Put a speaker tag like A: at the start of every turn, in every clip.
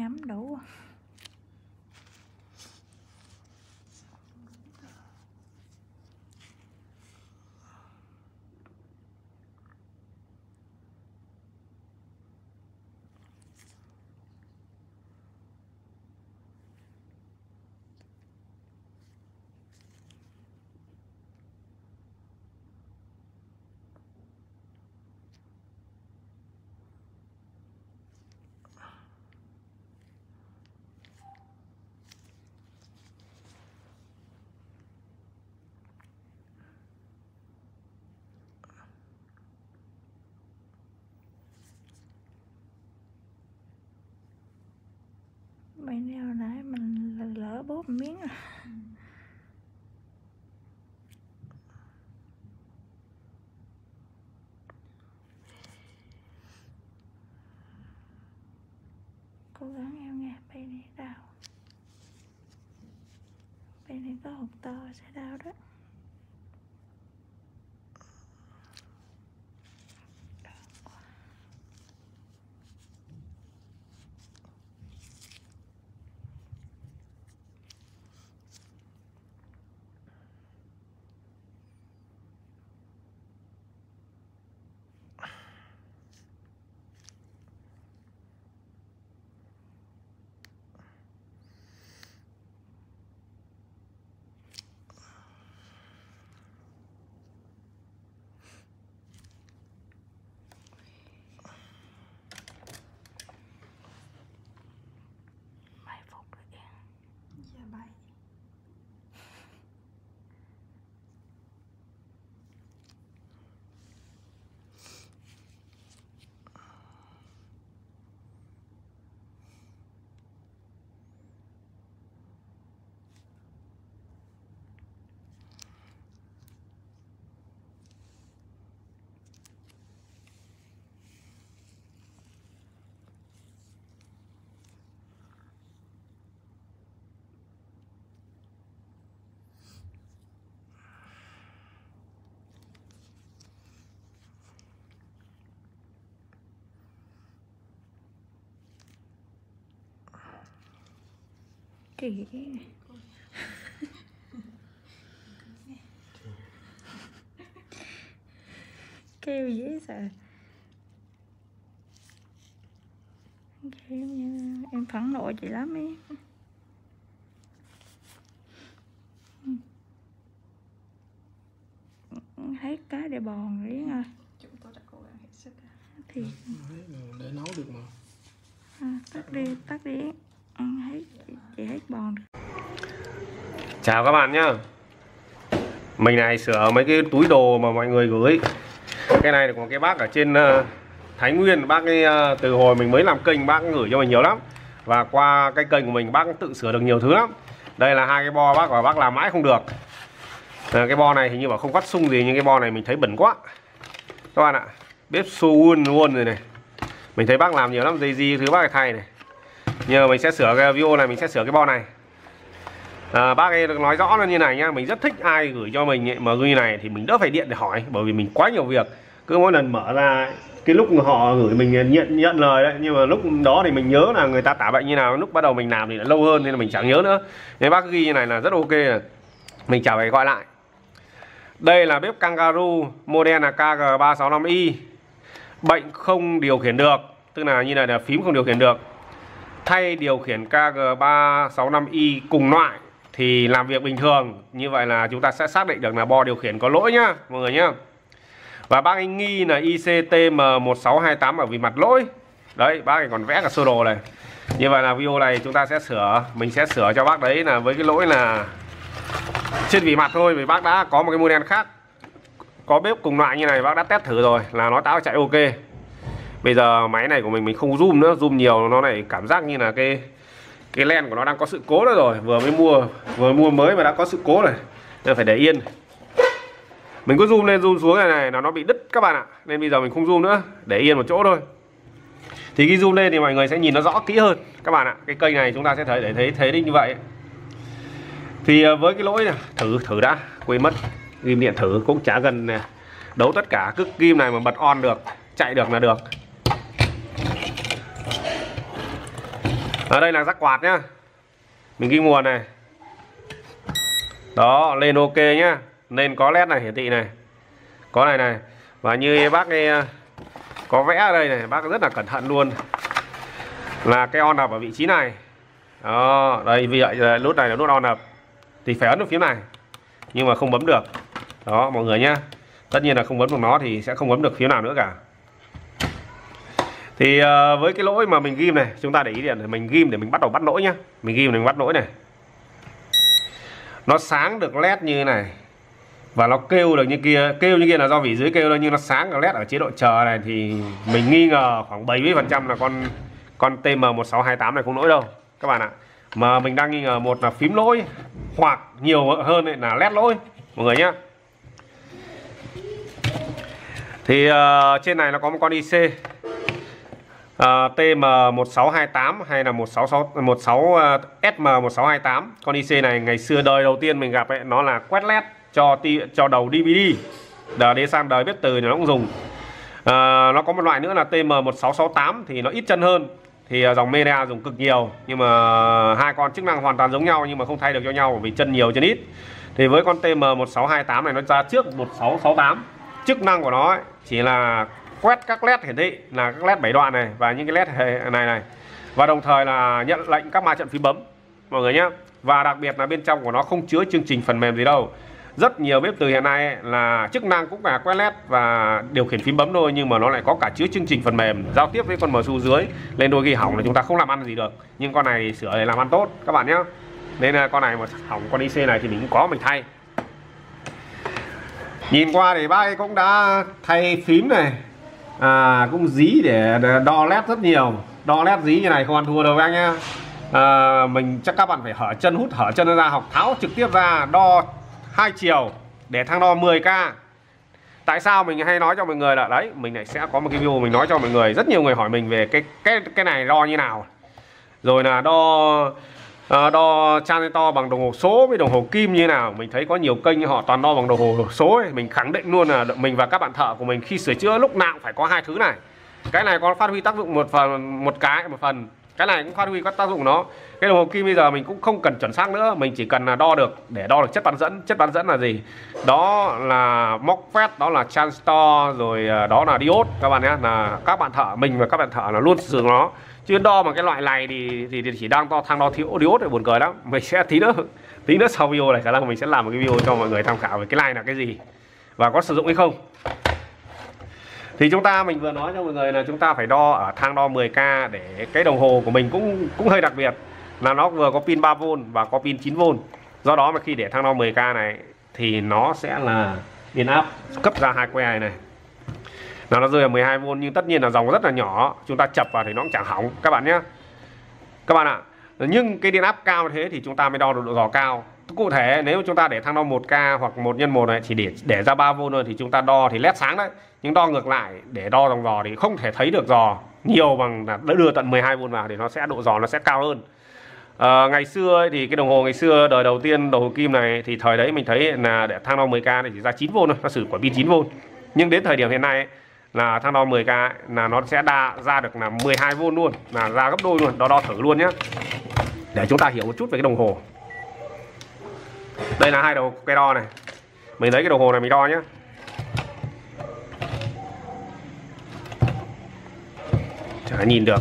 A: ngắm đủ. Mấy neo nãy mình lỡ bóp miếng à. Cố gắng em nghe, bay này đau. Bay này có hột to sẽ đau đó. Kỳ kêu dễ sợ. Kêu như em phẫn nộ chị lắm ấy. Hết cái để bòn riêng rồi.
B: Chúng tôi đã cố gắng hết sức
A: thì
C: để nấu được mà.
A: Tắt đi. Hết chị hết bòn được.
D: Chào các bạn nhá. Mình này sửa mấy cái túi đồ mà mọi người gửi. Cái này của cái bác ở trên Thái Nguyên. Bác ấy từ hồi mình mới làm kênh bác gửi cho mình nhiều lắm. Và qua cái kênh của mình bác tự sửa được nhiều thứ lắm. Đây là hai cái bo bác và bác làm mãi không được. Cái bo này hình như bảo không cắt sung gì, nhưng cái bo này mình thấy bẩn quá các bạn ạ. Bếp Suwon luôn rồi này. Mình thấy bác làm nhiều lắm, dây di thứ bác phải thay này. Nhờ mình sẽ sửa cái video này, mình sẽ sửa cái bo này. Bác ấy được nói rõ là như này nhá. Mình rất thích ai gửi cho mình ấy, mà gửi như này thì mình đỡ phải điện để hỏi. Bởi vì mình quá nhiều việc. Cứ mỗi lần mở ra, cái lúc họ gửi mình nhận lời đấy. Nhưng mà lúc đó thì mình nhớ là người ta tả bệnh như nào. Lúc bắt đầu mình làm thì lại lâu hơn nên là mình chẳng nhớ nữa. Nên bác ghi như này là rất ok rồi. Mình chả phải gọi lại. Đây là bếp Kangaroo, model là KG365i. Bệnh không điều khiển được, tức là như này là phím không điều khiển được. Thay điều khiển KG365i cùng loại thì làm việc bình thường. Như vậy là chúng ta sẽ xác định được là bo điều khiển có lỗi nhá mọi người nhá. Và bác ấy nghi là ICTM1628 ở vì mặt lỗi. Đấy, bác ấy còn vẽ cả sơ đồ này. Như vậy là video này chúng ta sẽ sửa, mình sẽ sửa cho bác đấy là với cái lỗi là trên vì mặt thôi. Vì bác đã có một cái model khác có bếp cùng loại như này, bác đã test thử rồi là nó táo chạy ok. Bây giờ máy này của mình không zoom nữa, zoom nhiều nó lại cảm giác như là cái len của nó đang có sự cố nữa rồi. Vừa mua mới mà đã có sự cố rồi nên phải để yên. Mình cứ zoom lên zoom xuống này nó bị đứt các bạn ạ. Nên bây giờ mình không zoom nữa, để yên một chỗ thôi. Thì khi zoom lên thì mọi người sẽ nhìn nó rõ kỹ hơn các bạn ạ. Cái kênh này chúng ta sẽ thấy như vậy. Thì với cái lỗi này, thử đã, quên mất ghim điện thử cũng chả gần này. Đấu tất cả, cứ ghim này mà bật on được, chạy được là được. Ở đây là rắc quạt nhá, mình ghi nguồn này. Đó, lên ok nhá, nên có led này hiển thị này, có này này. Và như bác ấy có vẽ ở đây này, bác rất là cẩn thận luôn, là cái on nập ở vị trí này. Đó, đây vì vậy nút này là nút on nập thì phải ấn vào phím này, nhưng mà không bấm được. Đó mọi người nhá, tất nhiên là không bấm được nó thì sẽ không bấm được phím nào nữa cả. Thì với cái lỗi mà mình ghim này, chúng ta để ý điện, mình ghim để mình bắt đầu bắt lỗi nhá. Mình ghim để mình bắt lỗi này, nó sáng được led như thế này và nó kêu được như kia. Kêu như kia là do vị dưới kêu thôi, nhưng nó sáng được led ở chế độ chờ này thì mình nghi ngờ khoảng 70% là con TM1628 này không lỗi đâu các bạn ạ. Mà mình đang nghi ngờ một là phím lỗi, hoặc nhiều hơn là led lỗi mọi người nhá. Thì trên này nó có một con IC TM1628 hay là 16SM1628. Con IC này ngày xưa đời đầu tiên mình gặp ấy, nó là quét led cho đầu DVD. Đợt đến sang đời biết từ thì nó cũng dùng. Nó có một loại nữa là TM1668 thì nó ít chân hơn, thì dòng media dùng cực nhiều, nhưng mà hai con chức năng hoàn toàn giống nhau nhưng mà không thay được cho nhau vì chân nhiều chân ít. Thì với con TM1628 này nó ra trước 1668. Chức năng của nó ấy, chỉ là quét các led hiển thị là các led 7 đoạn này và những cái led này, và đồng thời là nhận lệnh các ma trận phím bấm mọi người nhé. Và đặc biệt là bên trong của nó không chứa chương trình phần mềm gì đâu. Rất nhiều bếp từ hiện nay ấy, là chức năng cũng là quét led và điều khiển phím bấm thôi, nhưng mà nó lại có cả chứa chương trình phần mềm giao tiếp với con MSU dưới, nên đôi khi hỏng là chúng ta không làm ăn gì được. Nhưng con này sửa để làm ăn tốt các bạn nhé. Nên là con này mà hỏng con IC này thì mình cũng có mình thay. Nhìn qua thì bác ấy cũng đã thay phím này, cũng dí để đo led rất nhiều. Đo led dí như này không ăn thua đâu anh nhá. Mình chắc các bạn phải hở chân, hút hở chân ra, học tháo trực tiếp ra đo hai chiều để thang đo 10k. Tại sao mình hay nói cho mọi người là đấy, mình lại sẽ có một cái video mình nói cho mọi người. Rất nhiều người hỏi mình về cái này đo như nào, rồi là đo transistor bằng đồng hồ số với đồng hồ kim như thế nào. Mình thấy có nhiều kênh họ toàn đo bằng đồng hồ số ấy. Mình khẳng định luôn là mình và các bạn thợ của mình khi sửa chữa lúc nào cũng phải có hai thứ này. Cái này có phát huy tác dụng một phần, cái này cũng phát huy các tác dụng nó. Cái đồng hồ kim bây giờ mình cũng không cần chuẩn xác nữa, mình chỉ cần là đo được để đo được chất bán dẫn. Chất bán dẫn là gì? Đó là MOSFET, đó là transistor, rồi đó là diode các bạn nhé. Là các bạn thợ, mình và các bạn thợ là luôn sử dụng nó. Chứ đo bằng cái loại này thì chỉ đang thang đo thiếu diode thì buồn cười lắm. Mình sẽ tí nữa sau video này khả năng mình sẽ làm một cái video cho mọi người tham khảo về cái này là cái gì và có sử dụng hay không. Thì mình vừa nói cho mọi người là chúng ta phải đo ở thang đo 10k để cái đồng hồ của mình cũng hơi đặc biệt là nó vừa có pin 3V và có pin 9V. Do đó mà khi để thang đo 10k này thì nó sẽ là điện áp cấp ra hai que này. Nó rơi ở 12V, nhưng tất nhiên là dòng rất là nhỏ, chúng ta chập vào thì nó cũng chẳng hỏng các bạn nhé. Các bạn ạ, nhưng cái điện áp cao như thế thì chúng ta mới đo được độ dò cao. Cụ thể nếu chúng ta để thang đo 1k hoặc 1x1 này chỉ để ra 3V thôi thì chúng ta đo thì led sáng đấy. Nhưng đo ngược lại để đo dòng dò thì không thể thấy được dò nhiều bằng là đưa tận 12V vào thì nó sẽ độ dò nó sẽ cao hơn. Ngày xưa ấy, thì cái đồng hồ ngày xưa đời đầu tiên đồng hồ kim này thì thời đấy mình thấy là để thang đo 10k này chỉ ra 9V thôi, nó sử quả pin 9V. Nhưng đến thời điểm hiện nay ấy, là thang đo 10k ấy, là nó sẽ ra được là 12V luôn, là ra gấp đôi luôn. Đo thử luôn nhé, để chúng ta hiểu một chút về cái đồng hồ. Đây là hai đầu que đo này, mình lấy cái đồng hồ này mình đo nhé. Chả nhìn được.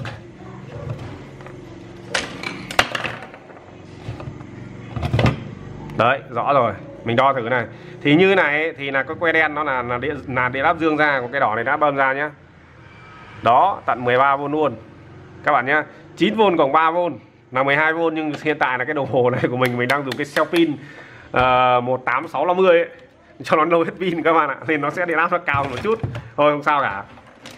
D: Đấy, rõ rồi. Mình đo thử này. Thì như này ấy, thì là cái que đen nó là điện áp dương ra, còn cái đỏ này đã bơm ra nhé. Đó, tận 13V luôn. Các bạn nhé, 9V cộng 3V là 12V, nhưng hiện tại là cái đồng hồ này của mình đang dùng cái cell pin 18650 ấy, cho nó lâu hết pin các bạn ạ, nên nó sẽ điện áp nó cao một chút. Thôi không sao cả.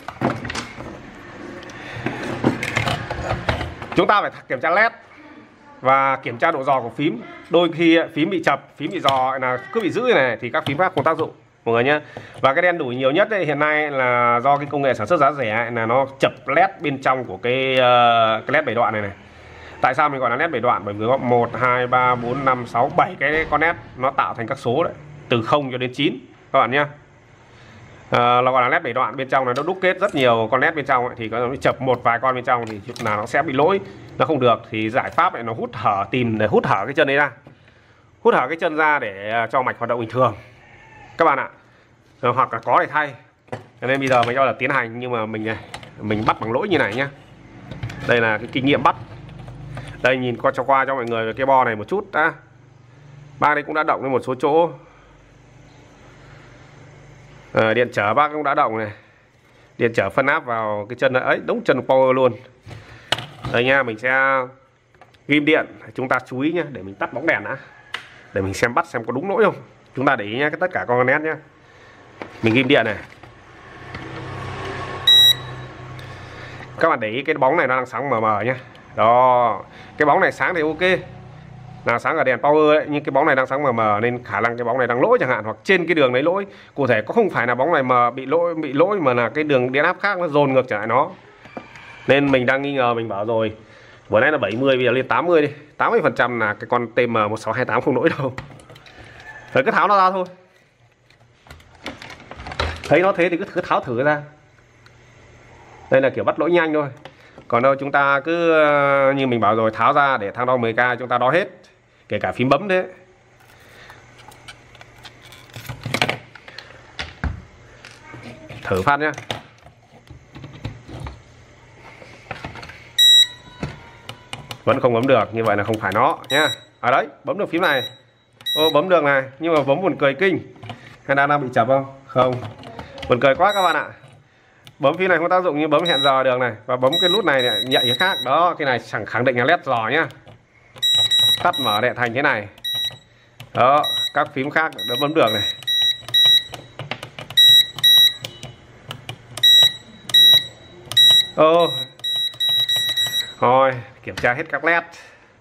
D: Chúng ta phải kiểm tra led và kiểm tra độ dò của phím. Đôi khi phím bị chập, phím bị dò là cứ bị giữ này thì các phím khác không tác dụng mọi người nhé. Và cái đen đủi nhiều nhất ấy, hiện nay là do cái công nghệ sản xuất giá rẻ ấy, là nó chập led bên trong của cái led 7 đoạn này. Tại sao mình gọi là led 7 đoạn? Bởi vì có 1, 2, 3, 4, 5, 6, 7 cái con led nó tạo thành các số đấy, từ 0 cho đến 9 các bạn nhé. Nó gọi là led 7 đoạn, bên trong này nó đúc kết rất nhiều con led bên trong ấy, thì có chập một vài con bên trong thì lúc nào nó sẽ bị lỗi, nó không được, thì giải pháp này nó hút hở, tìm để hút hở cái chân đấy ra, hút hở cái chân ra để cho mạch hoạt động bình thường các bạn ạ. Hoặc là có để thay. Cho nên bây giờ mình cho là tiến hành, nhưng mà mình bắt bằng lỗi như này nhá. Đây là cái kinh nghiệm bắt. Đây nhìn qua cho mọi người cái bo này một chút đã. Bác đây cũng đã động lên một số chỗ. Điện trở bác cũng đã động này. Điện trở phân áp vào cái chân ấy, đúng chân power luôn. Đây nha, mình sẽ ghim điện, chúng ta chú ý nhá, để mình tắt bóng đèn đã, để mình xem bắt xem có đúng lỗi không. Chúng ta để ý nhá, tất cả con nét nhá. Mình ghim điện này. Các bạn để ý cái bóng này nó đang sáng mờ mờ nhá. Đó, cái bóng này sáng thì ok, là sáng ở đèn power ấy, nhưng cái bóng này đang sáng mờ mờ nên khả năng cái bóng này đang lỗi chẳng hạn, hoặc trên cái đường đấy lỗi. Cụ thể có không phải là bóng này mà bị lỗi mà là cái đường điện áp khác nó dồn ngược trở lại nó. Nên mình đang nghi ngờ, mình bảo rồi, vừa nãy là 70 bây giờ lên 80 đi. 80% là cái con TM1628 không lỗi đâu. Rồi cứ tháo nó ra thôi. Thấy nó thế thì cứ tháo thử ra. Đây là kiểu bắt lỗi nhanh thôi. Còn đâu chúng ta cứ như mình bảo rồi, tháo ra để thang đo 10K chúng ta đo hết, kể cả phím bấm đấy. Thử phát nhá. Vẫn không bấm được, như vậy là không phải nó nhá. À đấy, bấm được phím này. Ô, bấm được này, nhưng mà bấm buồn cười kinh. Hay đang bị chập không? Không. Buồn cười quá các bạn ạ. Bấm phím này không tác dụng như bấm hẹn giờ đường này, và bấm cái nút này nhạy cái khác. Đó, cái này chẳng khẳng định là led giò nhá. Tắt mở để thành thế này. Đó, các phím khác đã bấm được này. Ô. Rồi, kiểm tra hết các led.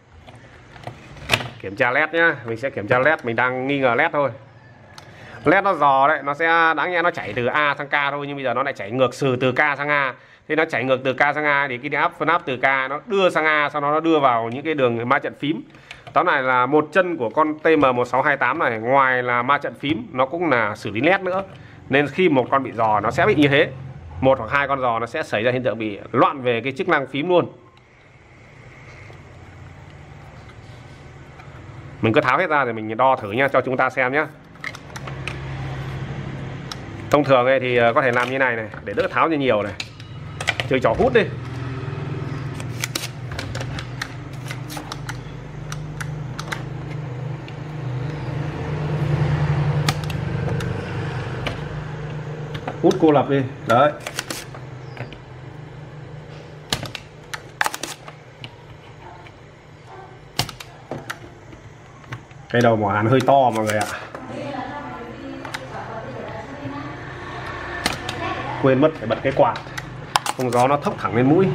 D: Kiểm tra led nhá, mình sẽ kiểm tra led, mình đang nghi ngờ led thôi. Led nó giò đấy, nó sẽ đáng nhẽ nó chảy từ A sang K thôi, nhưng bây giờ nó lại chảy ngược từ K sang A. Thì nó chảy ngược từ K sang A thì cái phân áp từ K nó đưa sang A, sau đó nó đưa vào những cái đường ma trận phím. Tóm lại là một chân của con TM1628 này, ngoài là ma trận phím, nó cũng là xử lý led nữa. Nên khi một con bị giò nó sẽ bị như thế. Một hoặc hai con giò nó sẽ xảy ra hiện tượng bị loạn về cái chức năng phím luôn. Mình cứ tháo hết ra rồi mình đo thử nha, cho chúng ta xem nhé. Thông thường ấy thì có thể làm như này này, để đỡ tháo như nhiều này. Chơi trò hút đi. Hút cô lập đi. Đấy. Cái đầu mỏ hàn hơi to mọi người ạ. Quên mất phải bật cái quạt, không gió nó thốc thẳng lên mũi.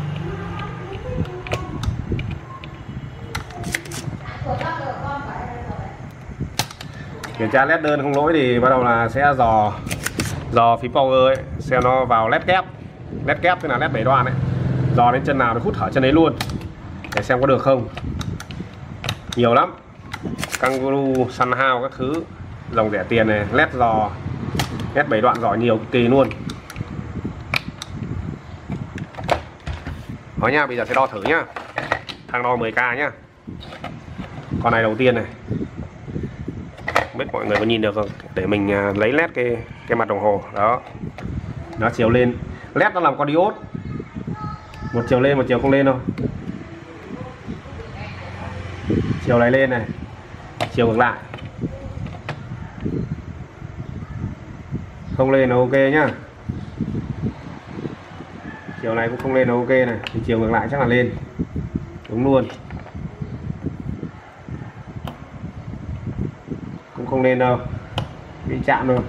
D: Kiểm tra led đơn không lỗi thì bắt đầu là sẽ dò phím power ấy, xem nó vào led kép. Led kép tức là led 7 đoạn ấy, dò đến chân nào nó hút thở chân đấy luôn, để xem có được không. Nhiều lắm, Kangaroo, Sunhouse các thứ, dòng rẻ tiền này, led dò, led 7 đoạn dò nhiều cực kỳ luôn. Đó nha, bây giờ sẽ đo thử nhá. Thang đo 10K nhá. Con này đầu tiên này. Không biết mọi người có nhìn được không? Để mình lấy led cái mặt đồng hồ. Đó. Nó chiều lên. Led nó làm con diode. Một chiều lên, một chiều không lên đâu. Chiều này lên này, chiều ngược lại. Không lên là ok nhá. Chiều này cũng không lên là ok này, thì chiều ngược lại chắc là lên. Đúng luôn. Cũng không lên đâu, bị chạm rồi.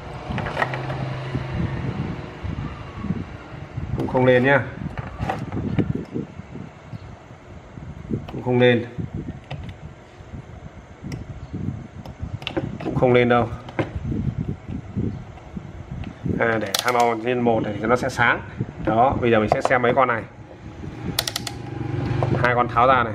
D: Cũng không lên nhá. Cũng không lên. Cũng không lên đâu. Để thang đo trên 1 thì nó sẽ sáng. Đó, bây giờ mình sẽ xem mấy con này. Hai con tháo ra này.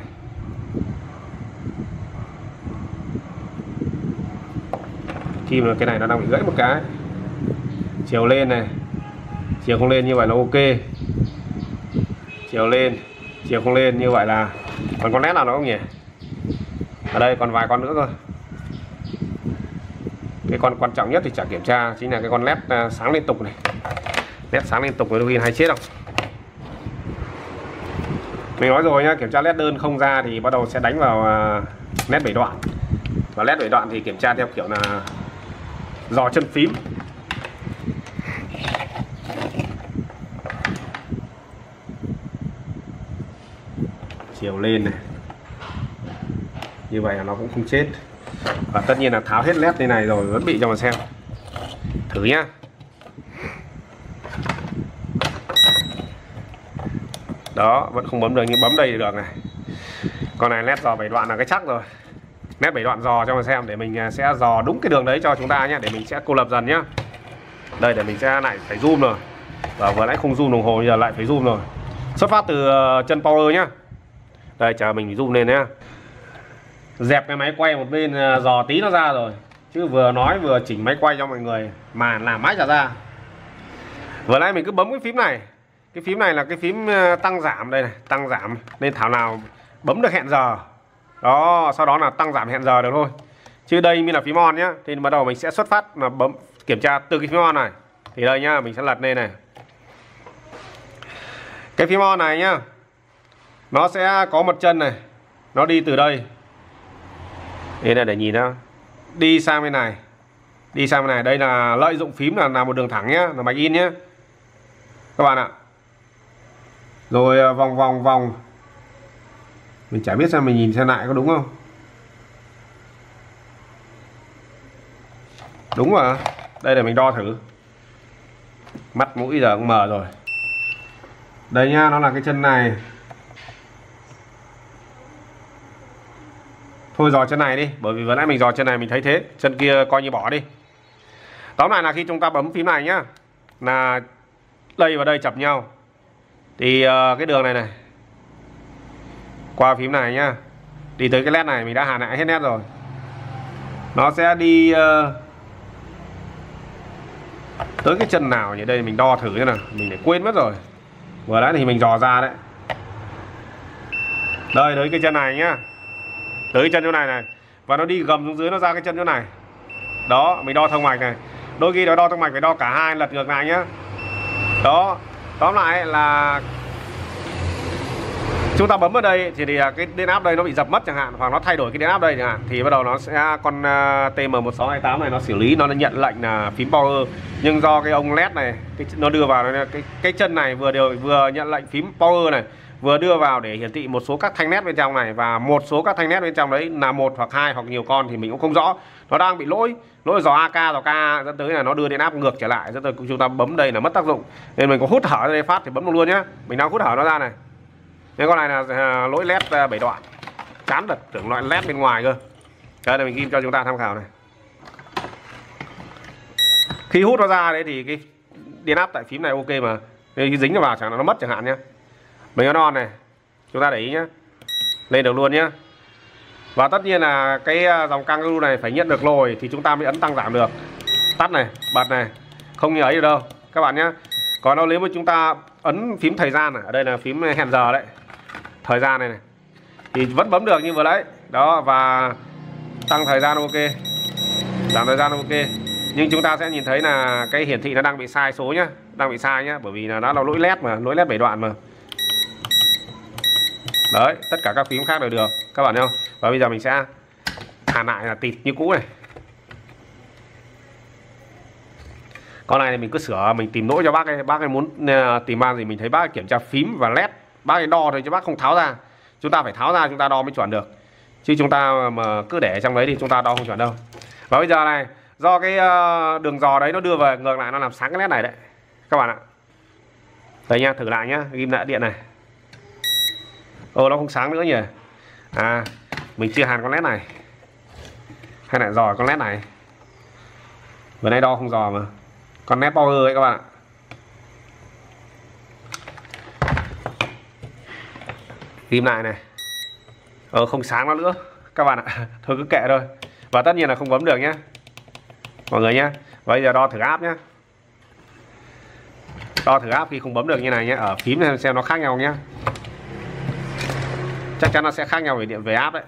D: Chim là cái này nó đang bị gãy một cái. chiều lên này, chiều không lên như vậy là ok. Chiều lên, chiều không lên như vậy là còn con led nào nữa không nhỉ? Ở đây còn vài con nữa cơ. Cái con quan trọng nhất thì chả kiểm tra chính là cái con led sáng liên tục này. Led sáng liên tục với đôi khi hay chết không? Mình nói rồi nhá, kiểm tra led đơn không ra thì bắt đầu sẽ đánh vào led 7 đoạn. Và led 7 đoạn thì kiểm tra theo kiểu là dò chân phím. Chiều lên này, như vậy là nó cũng không chết. Và tất nhiên là tháo hết led đây này rồi vẫn bị cho mà xem. Thử nhá. Đó, vẫn không bấm được nhưng bấm đây thì được này. Con này led dò 7 đoạn là cái chắc rồi. Led 7 đoạn dò cho mà xem để mình sẽ dò đúng cái đường đấy cho chúng ta nhé, để mình sẽ cô lập dần nhá. Đây để mình sẽ lại phải zoom rồi. Và vừa nãy không zoom đồng hồ, giờ lại phải zoom rồi. Xuất phát từ chân power nhá. Đây chờ mình zoom lên nhá. Dẹp cái máy quay một bên dò tí nó ra rồi. Chứ vừa nói vừa chỉnh máy quay cho mọi người mà làm mãi chả ra. Vừa nãy mình cứ bấm cái phím này. Cái phím này là cái phím tăng giảm đây này, tăng giảm nên thảo nào bấm được hẹn giờ. Đó, sau đó là tăng giảm hẹn giờ được thôi. Chứ đây mới là phím on nhá. Thì bắt đầu mình sẽ xuất phát là bấm kiểm tra từ cái phím on này. Thì đây nhá, mình sẽ lật lên này. Cái phím on này nhá, nó sẽ có một chân này, nó đi từ đây. Đây là để nhìn đó. Đi sang bên này. Đi sang bên này, đây là lợi dụng phím là một đường thẳng nhá, là mạch in nhá. Các bạn ạ. Rồi vòng vòng vòng. Mình chả biết xem mình nhìn xem lại có đúng không. Đúng mà. Đây để mình đo thử. Mắt mũi giờ cũng mờ rồi. Đây nha, nó là cái chân này. Thôi dò chân này đi, bởi vì vừa nãy mình dò chân này mình thấy thế, chân kia coi như bỏ đi. Tóm lại là khi chúng ta bấm phím này nhá, là đây và đây chập nhau. Thì cái đường này này qua phím này nhá, đi tới cái led này mình đã hàn lại hết nét rồi. Nó sẽ đi tới cái chân nào nhỉ? Đây mình đo thử thế nào, mình để quên mất rồi. Vừa nãy thì mình dò ra đấy. Đây, tới cái chân này nhá. Tới cái chân chỗ này này. Và nó đi gầm xuống dưới, nó ra cái chân chỗ này. Đó, mình đo thông mạch này. Đôi khi nó đo thông mạch phải đo cả hai, lật ngược lại nhá. Đó, tóm lại là chúng ta bấm ở đây thì cái điện áp đây nó bị dập mất chẳng hạn, hoặc nó thay đổi cái điện áp đây chẳng hạn, thì bắt đầu nó sẽ con TM1628 này nó xử lý, nó nhận lệnh là phím power. Nhưng do cái ông led này nó đưa vào cái chân này vừa nhận lệnh phím power này, vừa đưa vào để hiển thị một số các thanh nét bên trong này, và một số các thanh nét bên trong đấy là một hoặc hai hoặc nhiều con thì mình cũng không rõ. Nó đang bị lỗi dò AK dò K, dẫn tới là nó đưa điện áp ngược trở lại, dẫn tới chúng ta bấm đây là mất tác dụng. Nên mình có hút hở ra đây phát thì bấm luôn nhá. Mình đang hút hở nó ra này. Nên con này là lỗi led 7 đoạn. Chán thật, tưởng loại led bên ngoài cơ. Đây là mình ghi cho chúng ta tham khảo này. Khi hút nó ra đấy thì cái điện áp tại phím này ok mà. Nên khi dính nó vào chẳng là nó mất chẳng hạn nhá. Mình ấn on này, chúng ta để ý nhá. Lên được luôn nhá. Và tất nhiên là cái dòng Kangaroo này phải nhận được lồi thì chúng ta mới ấn tăng giảm được. Tắt này, bật này, không như ấy được đâu các bạn nhá. Còn đâu nếu mà chúng ta ấn phím thời gian này, ở đây là phím hẹn giờ đấy, thời gian này thì vẫn bấm được như vừa nãy. Đó, và tăng thời gian ok, giảm thời gian ok. Nhưng chúng ta sẽ nhìn thấy là cái hiển thị nó đang bị sai số nhá, đang bị sai nhá, bởi vì là nó là lỗi led mà, lỗi led 7 đoạn mà. Đấy, tất cả các phím khác đều được các bạn thấy không? Và bây giờ mình sẽ hàn lại là tịt như cũ này. Con này thì mình cứ sửa, mình tìm lỗi cho bác ấy muốn tìm ra gì mình thấy bác ấy kiểm tra phím và led, bác ấy đo thôi chứ bác không tháo ra. Chúng ta phải tháo ra chúng ta đo mới chuẩn được. Chứ chúng ta mà cứ để trong đấy thì chúng ta đo không chuẩn đâu. Và bây giờ này, do cái đường dò đấy nó đưa về ngược lại, nó làm sáng cái led này đấy các bạn ạ. Đây nha, thử lại nhá, ghim lại điện này. Nó không sáng nữa nhỉ. À, mình chưa hàn con led này. Hay lại dò con led này. Vừa nay đo không dò mà. Con led power ấy các bạn ạ. Ghim lại này. Không sáng nó nữa các bạn ạ. Thôi cứ kệ thôi. Và tất nhiên là không bấm được nhé mọi người nhé. Và bây giờ đo thử áp nhé. Đo thử áp khi không bấm được như này nhé, ở phím xem nó khác nhau nhé. Chắc chắn nó sẽ khác nhau về điện về áp đấy.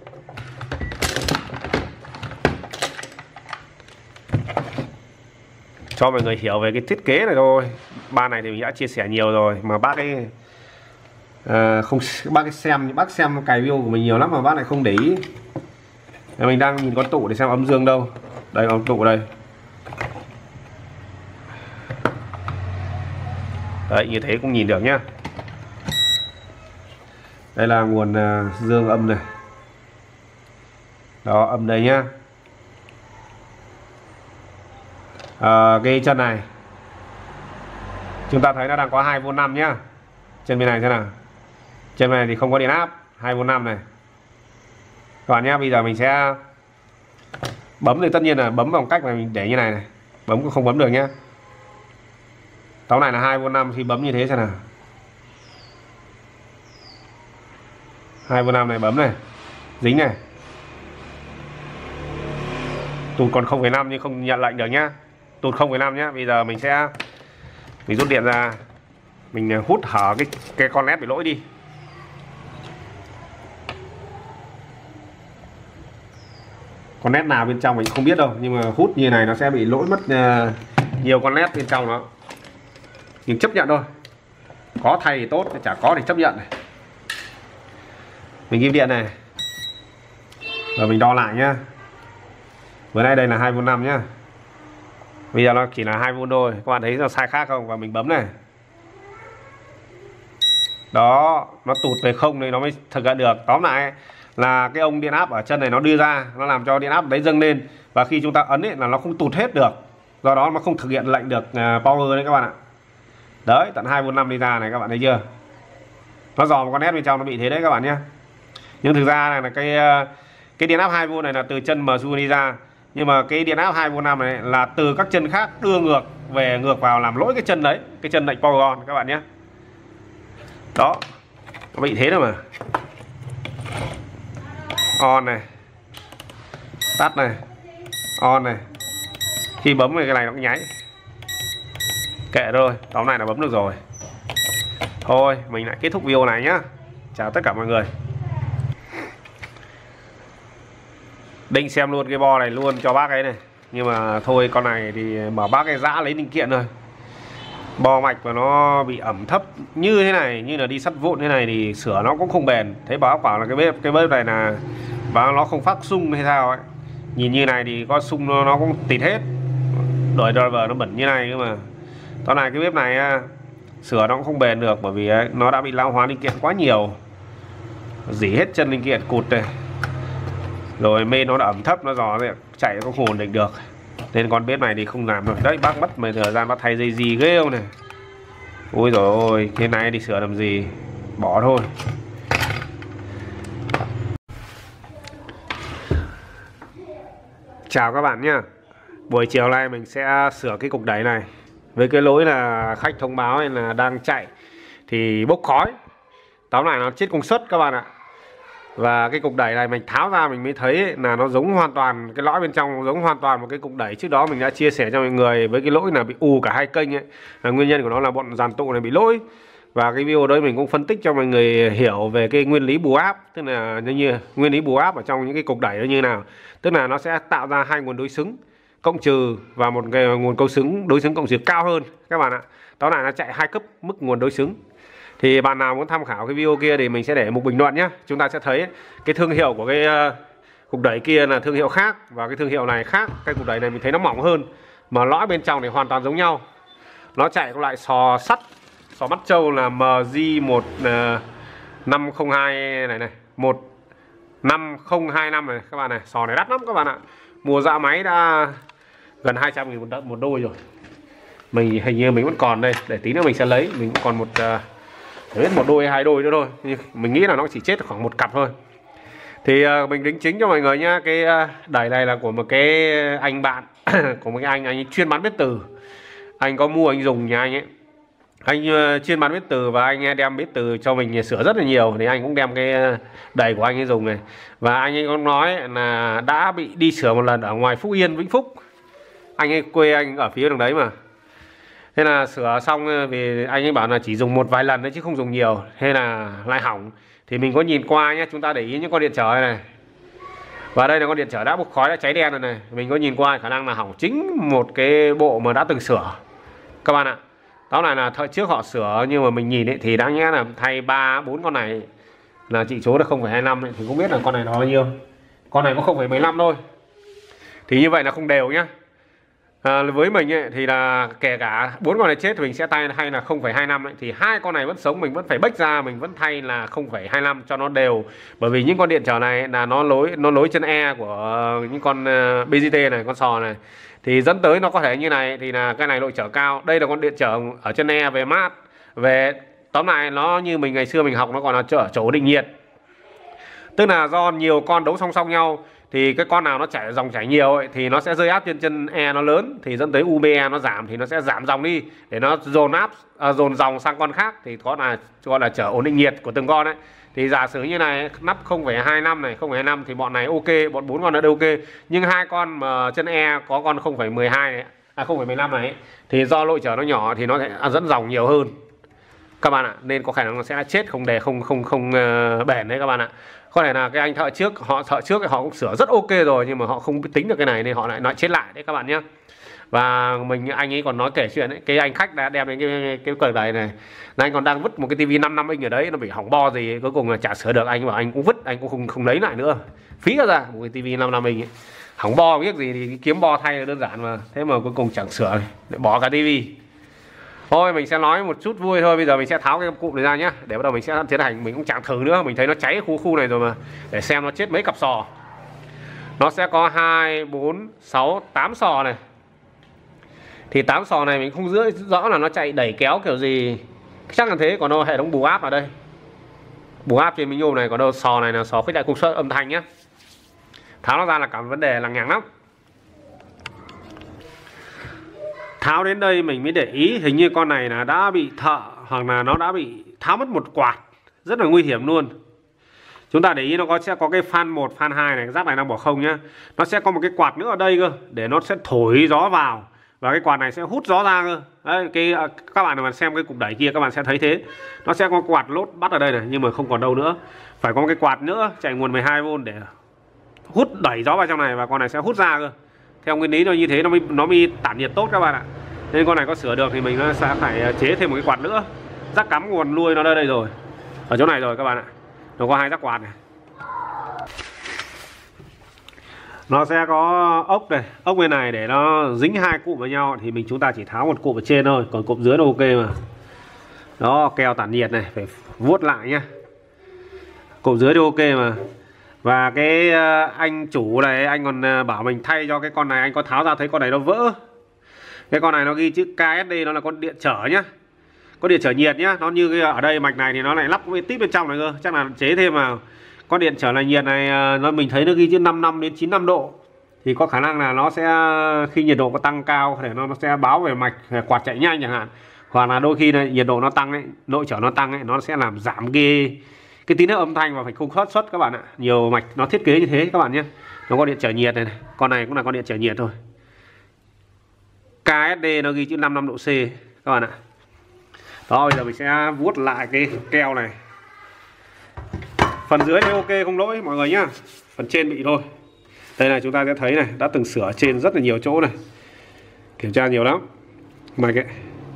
D: Cho mọi người hiểu về cái thiết kế này thôi. Ba này thì mình đã chia sẻ nhiều rồi, mà bác ấy không, bác xem cài video của mình nhiều lắm mà bác lại không để ý. Mình đang nhìn con tụ để xem âm dương đâu. Đây, con tụ đây. Đấy, như thế cũng nhìn được nhá. Đây là nguồn dương âm này. Đó, âm đây nhá. Cái chân này chúng ta thấy nó đang có 2V5 nhá. Chân bên này thế nào? Chân này thì không có điện áp, 2V5 này. Các bạn nhé, bây giờ mình sẽ bấm thì tất nhiên là bấm bằng cách là mình để như này này. Bấm cũng không bấm được nhá. Tóm này là 2V5, khi bấm như thế xem nào. 2V5 này, bấm này, dính này. Tụt còn 0,5 nhưng không nhận lệnh được nhá. Tụt 0,5 nhá. Bây giờ mình rút điện ra, mình hút hở cái con led bị lỗi đi. Con led nào bên trong mình không biết đâu, nhưng mà hút như này nó sẽ bị lỗi mất nhiều con led bên trong nó. Nhưng chấp nhận thôi. Có thay thì tốt, chả có thì chấp nhận này. Mình ghim điện này. Rồi mình đo lại nhá. Vừa nãy đây là 2V5 nhá. Bây giờ nó chỉ là 2V thôi. Các bạn thấy nó sai khác không? Và mình bấm này. Đó, nó tụt về không thì nó mới thực hiện được. Tóm lại là cái ông điện áp ở chân này nó đưa ra, nó làm cho điện áp đấy dâng lên. Và khi chúng ta ấn ấy là nó không tụt hết được. Do đó nó không thực hiện lệnh được power đấy các bạn ạ. Đấy, tận 2V5 đi ra này, các bạn thấy chưa? Nó dò một con nét bên trong nó bị thế đấy các bạn nhé. Nhưng thực ra là cái điện áp 2V này là từ chân MSU đi ra. Nhưng mà cái điện áp 2V5 này là từ các chân khác đưa ngược vào làm lỗi cái chân đấy, cái chân lệnh power on các bạn nhé. Đó, nó bị thế thôi mà. On này, tắt này, on này. Khi bấm cái này nó cũng nháy. Kệ rồi, tóm này là bấm được rồi. Thôi, mình lại kết thúc video này nhá. Chào tất cả mọi người. Định xem luôn cái bo này luôn cho bác ấy này. Nhưng mà thôi, con này thì bảo bác ấy dã lấy linh kiện thôi. Bo mạch mà nó bị ẩm thấp như thế này, như là đi sắt vụn thế này thì sửa nó cũng không bền. Thế báo bảo là cái bếp này là và nó không phát xung hay sao ấy. Nhìn như này thì có xung nó cũng tịt hết. Đổi driver nó bẩn như này cơ mà. Tóm lại cái bếp này sửa nó cũng không bền được, bởi vì nó đã bị lão hóa linh kiện quá nhiều. Dỉ hết chân linh kiện cụt này. Rồi main nó đã ẩm thấp, nó dò chạy nó không ổn định được. Nên con bếp này thì không làm được. Đấy, bác mất mấy thời gian bác thay dây gì ghê không này. Ôi dồi ôi, cái này đi sửa làm gì. Bỏ thôi. Chào các bạn nhá. Buổi chiều nay mình sẽ sửa cái cục đẩy này. Với cái lỗi là khách thông báo là đang chạy thì bốc khói. Tóm lại nó chết công suất các bạn ạ. Và cái cục đẩy này mình tháo ra mình mới thấy là nó giống hoàn toàn, cái lõi bên trong giống hoàn toàn một cái cục đẩy. Trước đó mình đã chia sẻ cho mọi người với cái lỗi là bị ù cả hai kênh ấy. Nguyên nhân của nó là bọn dàn tụ này bị lỗi. Và cái video đấy mình cũng phân tích cho mọi người hiểu về cái nguyên lý bù áp. Tức là như nguyên lý bù áp ở trong những cái cục đẩy nó như nào. Tức là nó sẽ tạo ra hai nguồn đối xứng cộng trừ và một cái nguồn đối xứng cộng trừ cao hơn các bạn ạ. Đó là nó chạy hai cấp mức nguồn đối xứng. Thì bạn nào muốn tham khảo cái video kia thì mình sẽ để mục bình luận nhé. Chúng ta sẽ thấy cái thương hiệu của cái cục đẩy kia là thương hiệu khác và cái thương hiệu này khác. Cái cục đẩy này mình thấy nó mỏng hơn mà lõi bên trong thì hoàn toàn giống nhau. Nó chạy các loại sò sắt, sò mắt trâu là MJ1502 này, 15025 này các bạn này. Sò này đắt lắm các bạn ạ. Mua ra máy đã gần 200.000 một đôi rồi. Mình hình như mình vẫn còn đây, để tí nữa mình sẽ lấy. Mình cũng còn một đôi hay 2 đôi nữa thôi. Mình nghĩ là nó chỉ chết khoảng một cặp thôi. Thì mình đính chính cho mọi người nhá. Cái đẩy này là của một cái anh bạn của một cái anh ấy chuyên bán bếp từ. Anh có mua anh dùng nhà anh ấy. Anh chuyên bán bếp từ và anh đem bếp từ cho mình sửa rất là nhiều. Thì anh cũng đem cái đẩy của anh ấy dùng này. Và anh ấy có nói là đã bị đi sửa một lần ở ngoài Phúc Yên, Vĩnh Phúc. Anh ấy quê anh ở phía đường đấy mà. Thế là sửa xong vì anh ấy bảo là chỉ dùng một vài lần đấy chứ không dùng nhiều, thế là lại hỏng. Thì mình có nhìn qua nhé, chúng ta để ý những con điện trở này. Và đây là con điện trở đã bốc khói, đã cháy đen rồi này. Mình có nhìn qua khả năng là hỏng chính một cái bộ mà đã từng sửa các bạn ạ. Đó là thời trước họ sửa, nhưng mà mình nhìn ấy thì đáng nhẽ là thay 3-4 con này là trị số là 0,25 ấy. Thì không biết là con này nó bao nhiêu. Con này có 0,15 thôi. Thì như vậy là không đều nhá. Với mình ấy, thì là kể cả 4 con này chết thì mình sẽ thay là 0,25 ấy. Thì hai con này vẫn sống, mình vẫn phải bách ra, mình vẫn thay là 0,25 cho nó đều. Bởi vì những con điện trở này là nó nối chân E của những con BGT này, con sò này, thì dẫn tới nó có thể như này. Thì là cái này nội trở cao. Đây là con điện trở ở chân E về mát. Về tóm lại nó như mình ngày xưa mình học, nó còn là chỗ định nhiệt. Tức là do nhiều con đấu song song nhau, thì cái con nào nó dòng chảy nhiều ấy, thì nó sẽ rơi áp trên chân E nó lớn, thì dẫn tới UBE nó giảm, thì nó sẽ giảm dòng đi để nó dồn dòng sang con khác, thì gọi là trở ổn định nhiệt của từng con ấy. Thì giả sử như này nắp 0,25 này, 0,5 thì bọn này ok, bọn 4 con nó đều ok. Nhưng hai con mà chân E có con 0,12 này, 0,15 này thì do lội trở nó nhỏ thì nó sẽ dẫn dòng nhiều hơn các bạn ạ, nên có khả năng nó sẽ chết không bền đấy các bạn ạ. Có thể là cái anh thợ trước họ cũng sửa rất ok rồi, nhưng mà họ không tính được cái này nên họ lại nói chết lại đấy các bạn nhé. Và anh ấy còn nói kể chuyện ấy, cái anh khách đã đem đến cái cờ này là anh còn đang vứt một cái tivi 5 inch ở đấy, nó bị hỏng bo gì cuối cùng là chả sửa được. Anh bảo anh cũng vứt, anh cũng không lấy lại nữa, phí ra một cái tivi 5 inch ấy. Hỏng bo biết gì thì kiếm bo thay là đơn giản mà, thế mà cuối cùng chẳng sửa, lại bỏ cả tivi. Thôi mình sẽ nói một chút vui thôi. Bây giờ mình sẽ tháo cái cụm này ra nhé, để bắt đầu mình sẽ tiến hành. Mình cũng chẳng thử nữa, mình thấy nó cháy khu này rồi mà, để xem nó chết mấy cặp sò. Nó sẽ có 2, 4, 6, 8 sò này. Thì 8 sò này mình không rõ là nó chạy đẩy kéo kiểu gì, chắc là thế. Còn đâu hệ thống bù áp ở đây, bù áp trên miếng nhôm này. Còn đâu sò này là sò khuếch đại công suất âm thanh nhé. Tháo nó ra là cả vấn đề lằng nhằng lắm. Tháo đến đây mình mới để ý, hình như con này là đã bị thợ, hoặc là nó đã bị tháo mất một quạt, rất là nguy hiểm luôn. Chúng ta để ý nó sẽ có cái fan 1, fan 2 này, cái rác này đang bỏ không nhá. Nó sẽ có một cái quạt nữa ở đây cơ, để nó sẽ thổi gió vào, và cái quạt này sẽ hút gió ra cơ. Đấy, các bạn mà xem cái cục đẩy kia các bạn sẽ thấy thế. Nó sẽ có quạt lốt bắt ở đây này, nhưng mà không còn đâu nữa. Phải có một cái quạt nữa chạy nguồn 12V để hút đẩy gió vào trong này, và con này sẽ hút ra cơ. Theo nguyên lý nó như thế nó mới tản nhiệt tốt các bạn ạ. Nên con này có sửa được thì mình sẽ phải chế thêm một cái quạt nữa. Rắc cắm nguồn nuôi nó đây rồi, ở chỗ này rồi các bạn ạ. Nó có 2 rắc quạt này. Nó sẽ có ốc này, ốc bên này để nó dính 2 cụm với nhau. Thì chúng ta chỉ tháo một cụm ở trên thôi, còn cụm dưới nó ok mà. Đó, keo tản nhiệt này phải vuốt lại nhá. Cụm dưới thì ok mà. Và cái anh chủ này, anh còn bảo mình thay cho cái con này. Anh có tháo ra thấy con này nó vỡ. Cái con này nó ghi chữ KSD, nó là con điện trở nhá, con điện trở nhiệt nhá. Nó như cái ở đây mạch này thì nó lại lắp cái tip bên trong này cơ, chắc là chế thêm vào. Con điện trở là nhiệt này, mình thấy nó ghi chữ 55 đến 95 độ. Thì có khả năng là nó sẽ, khi nhiệt độ có tăng cao thì nó sẽ báo về mạch quạt chạy nhanh chẳng hạn. Hoặc là đôi khi này, nhiệt độ nó tăng ấy, nội trở nó tăng ấy, nó sẽ làm giảm cái tín hiệu âm thanh và phải công suất các bạn ạ. Nhiều mạch nó thiết kế như thế các bạn nhé. Nó có điện trở nhiệt này, con này cũng là con điện trở nhiệt thôi. KSD nó ghi chữ 55 độ C các bạn ạ. Đó, bây giờ mình sẽ vuốt lại cái keo này. Phần dưới này ok không lỗi mọi người nhá, phần trên bị thôi. Đây này, chúng ta sẽ thấy này, đã từng sửa trên rất là nhiều chỗ này, kiểm tra nhiều lắm mạch ấy.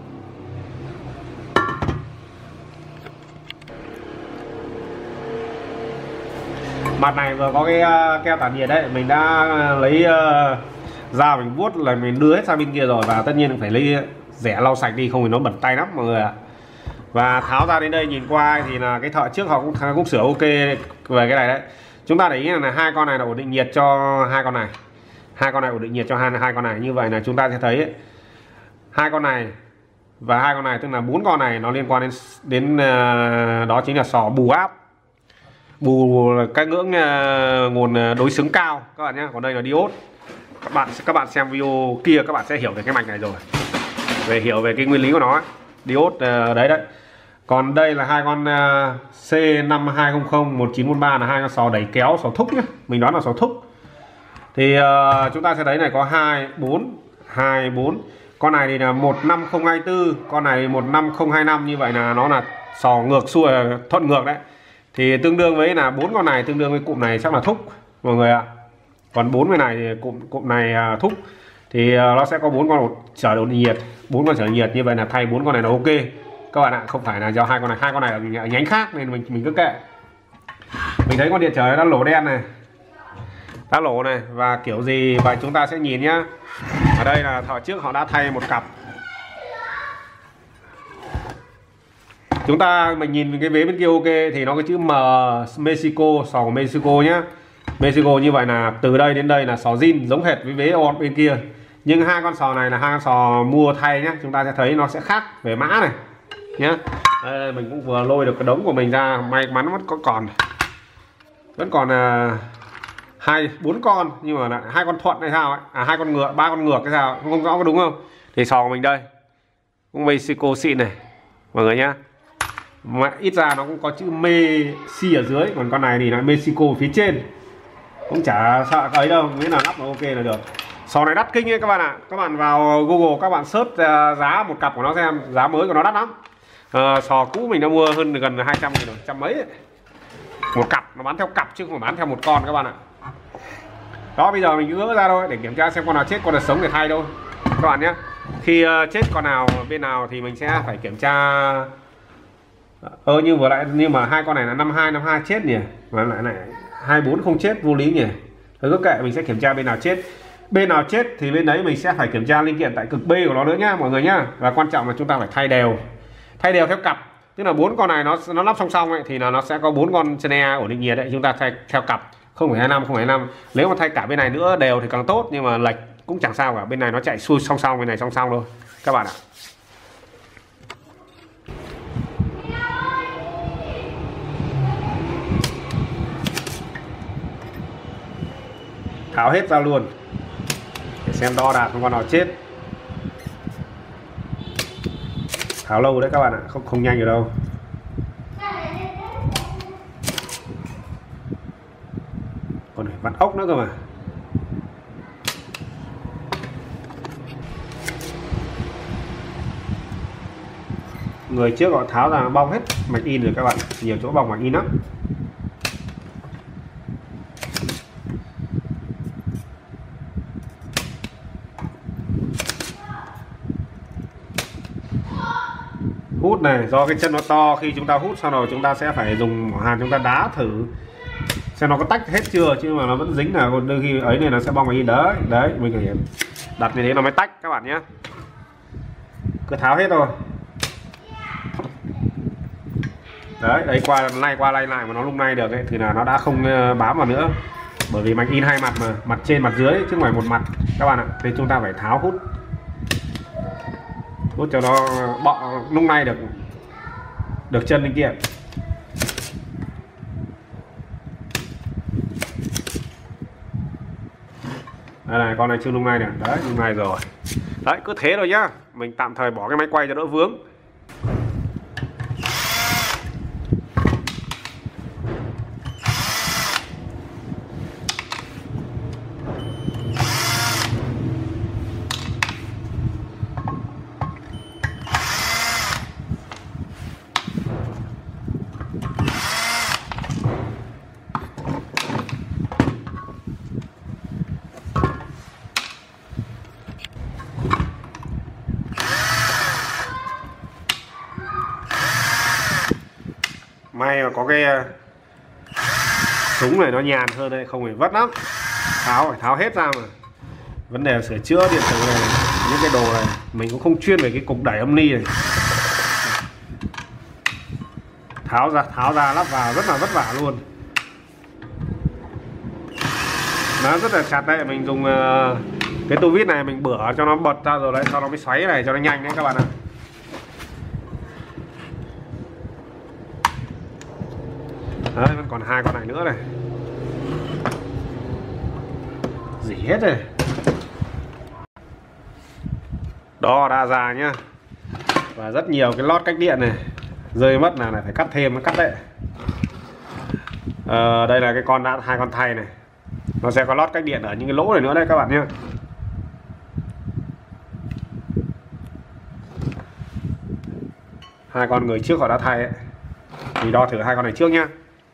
D: Mặt này vừa có cái keo tản nhiệt đấy, mình đã lấy dao mình vuốt là mình đưa hết sang bên kia rồi. Và tất nhiên phải lấy rẻ lau sạch đi, không thì nó bẩn tay lắm mọi người ạ. Và tháo ra đến đây nhìn qua thì là cái thợ trước họ cũng sửa ok về cái này đấy. Chúng ta để ý là 2 con này là ổn định nhiệt cho 2 con này, 2 con này ổn định nhiệt cho hai con này. Như vậy là chúng ta sẽ thấy 2 con này và 2 con này, tức là 4 con này nó liên quan đến đó chính là sò bù áp, bù cái ngưỡng nguồn đối xứng cao các bạn nhé. Còn đây là diode. Các bạn xem video kia các bạn sẽ hiểu về cái mạch này rồi, hiểu về cái nguyên lý của nó ấy. Diode đấy. Còn đây là 2 con C5200 1943 là 2 con sò đẩy kéo, sò thúc nhé, mình đoán là sò thúc. Thì chúng ta sẽ thấy này có 2 4 2 4, Con này thì là 15024, con này 15025, như vậy là nó là sò ngược xuôi, thuận ngược đấy. Thì tương đương với là 4 con này tương đương với cụm này chắc là thúc mọi người ạ. Còn 4 cái này thì cụm này thúc. Thì nó sẽ có 4 con trở độ nhiệt, 4 con trở nhiệt, như vậy là thay 4 con này là ok các bạn ạ, không phải là do hai con này ở nhánh khác nên mình cứ kệ. Mình thấy con điện trở đã lỗ đen này, đã lỗ này, và kiểu gì và chúng ta sẽ nhìn nhá. Ở đây là thợ trước họ đã thay một cặp. Mình nhìn cái vế bên kia ok thì nó có chữ M Mexico, sò của Mexico nhá. Mexico như vậy là từ đây đến đây là sò zin giống hệt với vế on bên kia. Nhưng hai con sò này là hai con sò mua thay nhá, chúng ta sẽ thấy nó sẽ khác về mã này nhá. Đây, mình cũng vừa lôi được cái đống của mình ra, may mắn vẫn còn 4 con, nhưng mà là 2 con thuận hay sao ấy, hai con ngựa, 3 con ngược hay sao, không rõ có đúng không. Thì sò của mình đây cũng Mexico xịn này mọi người nhá, mà ít ra nó cũng có chữ Messi ở dưới, còn con này thì là Mexico phía trên, cũng chả sợ cái ấy đâu, nghĩa là lắp nó ok là được. Sò này đắt kinh ấy các bạn ạ. Các bạn vào Google các bạn search giá một cặp của nó xem, giá mới của nó đắt lắm. Sò cũ mình đã mua hơn gần 200.000 rồi, trăm mấy ấy. Một cặp, nó bán theo cặp chứ không phải bán theo một con các bạn ạ. Đó, bây giờ mình cứ gỡ ra thôi để kiểm tra xem con nào chết, con nào sống để thay thôi các bạn nhé. Khi chết con nào bên nào thì mình sẽ phải kiểm tra. Như vừa lại, nhưng mà hai con này là 52 chết nhỉ, mà lại này 24 không chết, vô lý nhỉ. Thôi cứ kệ, mình sẽ kiểm tra bên nào chết. Bên nào chết thì bên đấy mình sẽ phải kiểm tra linh kiện tại cực B của nó nữa nhá mọi người nhá. Và quan trọng là chúng ta phải thay đều theo cặp, tức là 4 con này nó lắp song song ấy, thì là nó sẽ có 4 con chân e ổn định nhiệt đấy, chúng ta thay theo cặp, không phải 25. Nếu mà thay cả bên này nữa đều thì càng tốt, nhưng mà lệch cũng chẳng sao cả, bên này nó chạy xuôi song song, bên này song song thôi các bạn ạ. Tháo hết ra luôn để xem đo đạc không con nào chết. Tháo lâu đấy các bạn ạ, không nhanh được đâu. Còn phải vặn ốc nữa cơ mà. Người trước họ tháo ra bong hết mạch in rồi các bạn, nhiều chỗ bong mạch in lắm. Hút này, do cái chân nó to, khi chúng ta hút xong rồi chúng ta sẽ phải dùng mỏ hàn chúng ta đá thử xem nó có tách hết chưa, chứ mà nó vẫn dính là đôi khi ấy này nó sẽ bong mạch in đấy, mình phải đặt như thế nó mới tách các bạn nhé. Cứ tháo hết thôi. Đấy qua lay lại mà nó lung lay được ấy, thì là nó đã không bám vào nữa, bởi vì mạch in hai mặt mà, mặt trên mặt dưới chứ không phải một mặt các bạn ạ. Thì chúng ta phải tháo hút cho nó lung lay được chân linh kiện. Đây này, con này chưa lung lay này, đấy lung lay rồi. Đấy, cứ thế rồi nhá, mình tạm thời bỏ cái máy quay cho đỡ vướng. May mà có cái súng này nó nhàn hơn đây, không phải vất lắm. Phải tháo hết ra mà. Vấn đề là sửa chữa điện tử này, những cái đồ này mình cũng không chuyên về cái cục đẩy âm ni này. Tháo ra lắp vào rất là vất vả luôn. Nó rất là chặt đấy, mình dùng cái tua vít này mình bửa cho nó bật ra rồi đấy, sau đó mới xoáy này cho nó nhanh đấy các bạn ạ. Đấy, vẫn còn hai con này nữa này, dỉ hết rồi. Đo đa già nhá, và rất nhiều cái lót cách điện này rơi mất là phải cắt thêm, nó cắt đấy. Đây là cái con hai con thay này, nó sẽ có lót cách điện ở những cái lỗ này nữa đây các bạn nhé. hai con người trước họ đã thay ấy. Thì đo thử hai con này trước nhá.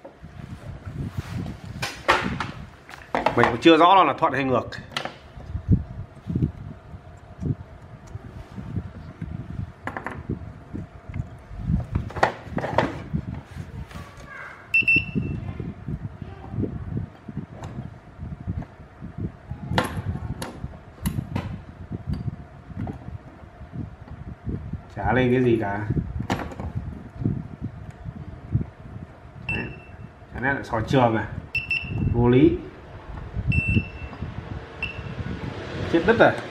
D: Mình cũng chưa rõ là thuận hay ngược. Chả lên cái gì cả. Cái này là soi trường à, vô lý, chết đứt rồi.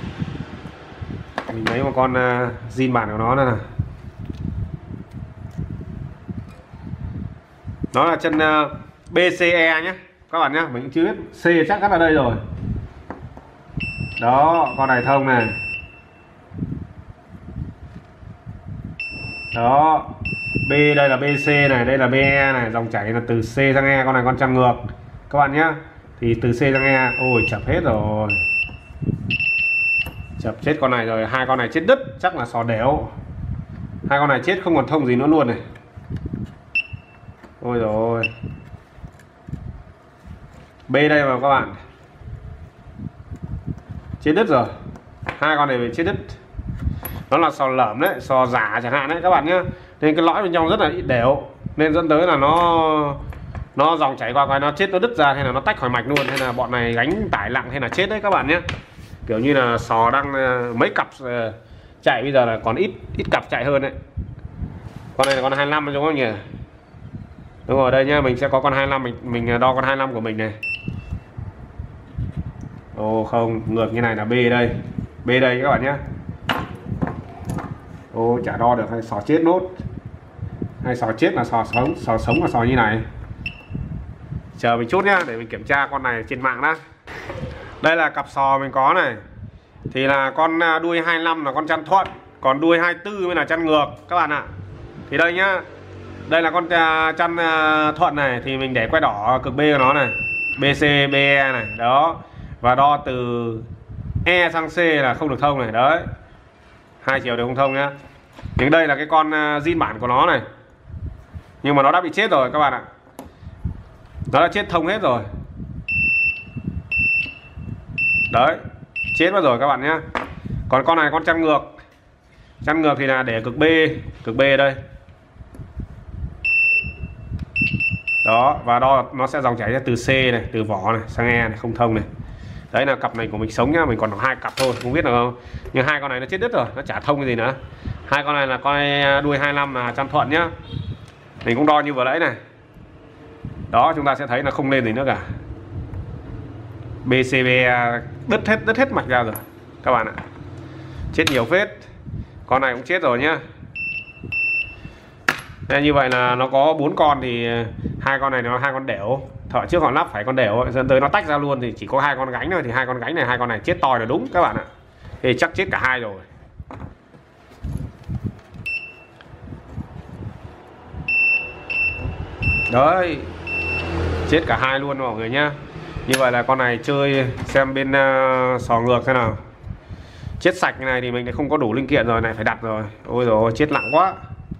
D: Mình lấy một con zin bản của nó này, nó là chân BCE nhé các bạn nhé. Mình cũng chưa biết, C chắc chắn ở đây rồi đó. Con này thông này đó. B đây là BC này, đây là BE này, dòng chảy là từ C sang E. Con này con chăn ngược các bạn nhé, thì từ C sang E. Ôi chập hết rồi, chập chết con này rồi. Hai con này chết đứt, chắc là sò đéo. Hai con này chết không còn thông gì nữa luôn này. Ôi rồi, B đây mà các bạn, chết đứt rồi. Hai con này bị chết đứt, nó là sò lởm đấy, sò giả chẳng hạn đấy các bạn nhé. Nên cái lõi bên trong rất là ít đều, nên dẫn tới là nó dòng chảy qua cái nó chết, nó đứt ra, hay là nó tách khỏi mạch luôn, hay là bọn này gánh tải nặng hay là chết đấy các bạn nhé. Kiểu như là sò đang mấy cặp chạy, bây giờ là còn ít cặp chạy hơn đấy. Con này là con 25 đúng không nhỉ? Đúng rồi, đây nhá, mình sẽ có con 25, mình đo con 25 của mình này. Ồ không, ngược như này là B đây. B đây các bạn nhé. Ô chả đo được, hay sò chết nốt, hay sò chết là sò sống là sò như này. Chờ mình chút nhá, để mình kiểm tra con này trên mạng đã. Đây là cặp sò mình có này, thì là con đuôi 25 là con chăn thuận, còn đuôi 24 mới là chăn ngược các bạn ạ. Thì đây nhá, đây là con chăn thuận này, thì mình để que đỏ cực B của nó này, BC BE này đó, và đo từ E sang C là không được thông này đấy, hai chiều đều không thông nhá. Nhưng đây là cái con zin bản của nó này, nhưng mà nó đã bị chết rồi các bạn ạ, nó đã chết thông hết rồi đấy, chết mất rồi các bạn nhé. Còn con này con chăn ngược thì là để cực B đây đó, và đo nó sẽ dòng chảy ra từ C này, từ vỏ này sang E này, không thông này. Đấy là cặp này của mình sống nhá, mình còn hai cặp thôi, không biết là không. Nhưng hai con này nó chết đứt rồi, nó chả thông cái gì nữa. Hai con này là con đuôi 25 là chăn thuận nhá. Mình cũng đo như vừa nãy này. Đó, chúng ta sẽ thấy là không lên gì nữa cả. BCB đứt hết mạch ra rồi các bạn ạ. Chết nhiều phết. Con này cũng chết rồi nhá. Nên như vậy là nó có 4 con thì hai con này nó hai con đểu. Thợ trước họ lắp phải con đểu, dẫn tới nó tách ra luôn thì chỉ có hai con gánh thôi, thì hai con gánh này hai con này chết toi là đúng các bạn ạ. Thì chắc chết cả hai rồi. Đấy, chết cả hai luôn mọi người nhá. Như vậy là con này chơi xem bên sò ngược thế nào. Chết sạch cái này thì mình lại không có đủ linh kiện rồi, này phải đặt rồi. Ôi rồi chết nặng quá.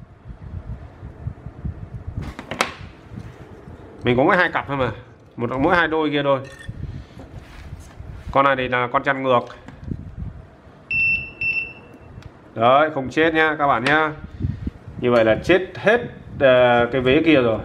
D: Mình có mỗi hai cặp thôi mà, mỗi hai đôi kia thôi. Con này thì là con chăn ngược. Đấy, không chết nhá các bạn nhá. Như vậy là chết hết cái vế kia rồi,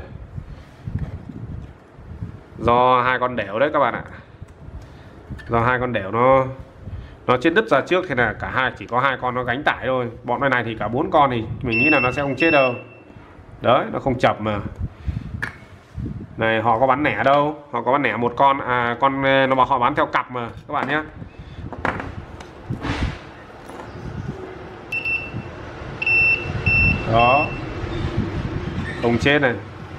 D: do hai con đểu đấy các bạn ạ. Do hai con đểu nó chết đứt ra trước, thì là cả hai chỉ có hai con nó gánh tải thôi. Bọn này thì cả 4 con thì mình nghĩ là nó sẽ không chết đâu. Đấy, nó không chập mà. Này họ có bán lẻ đâu, họ có bán lẻ một con nó bảo họ bán theo cặp mà các bạn nhé. Đó, không chết này.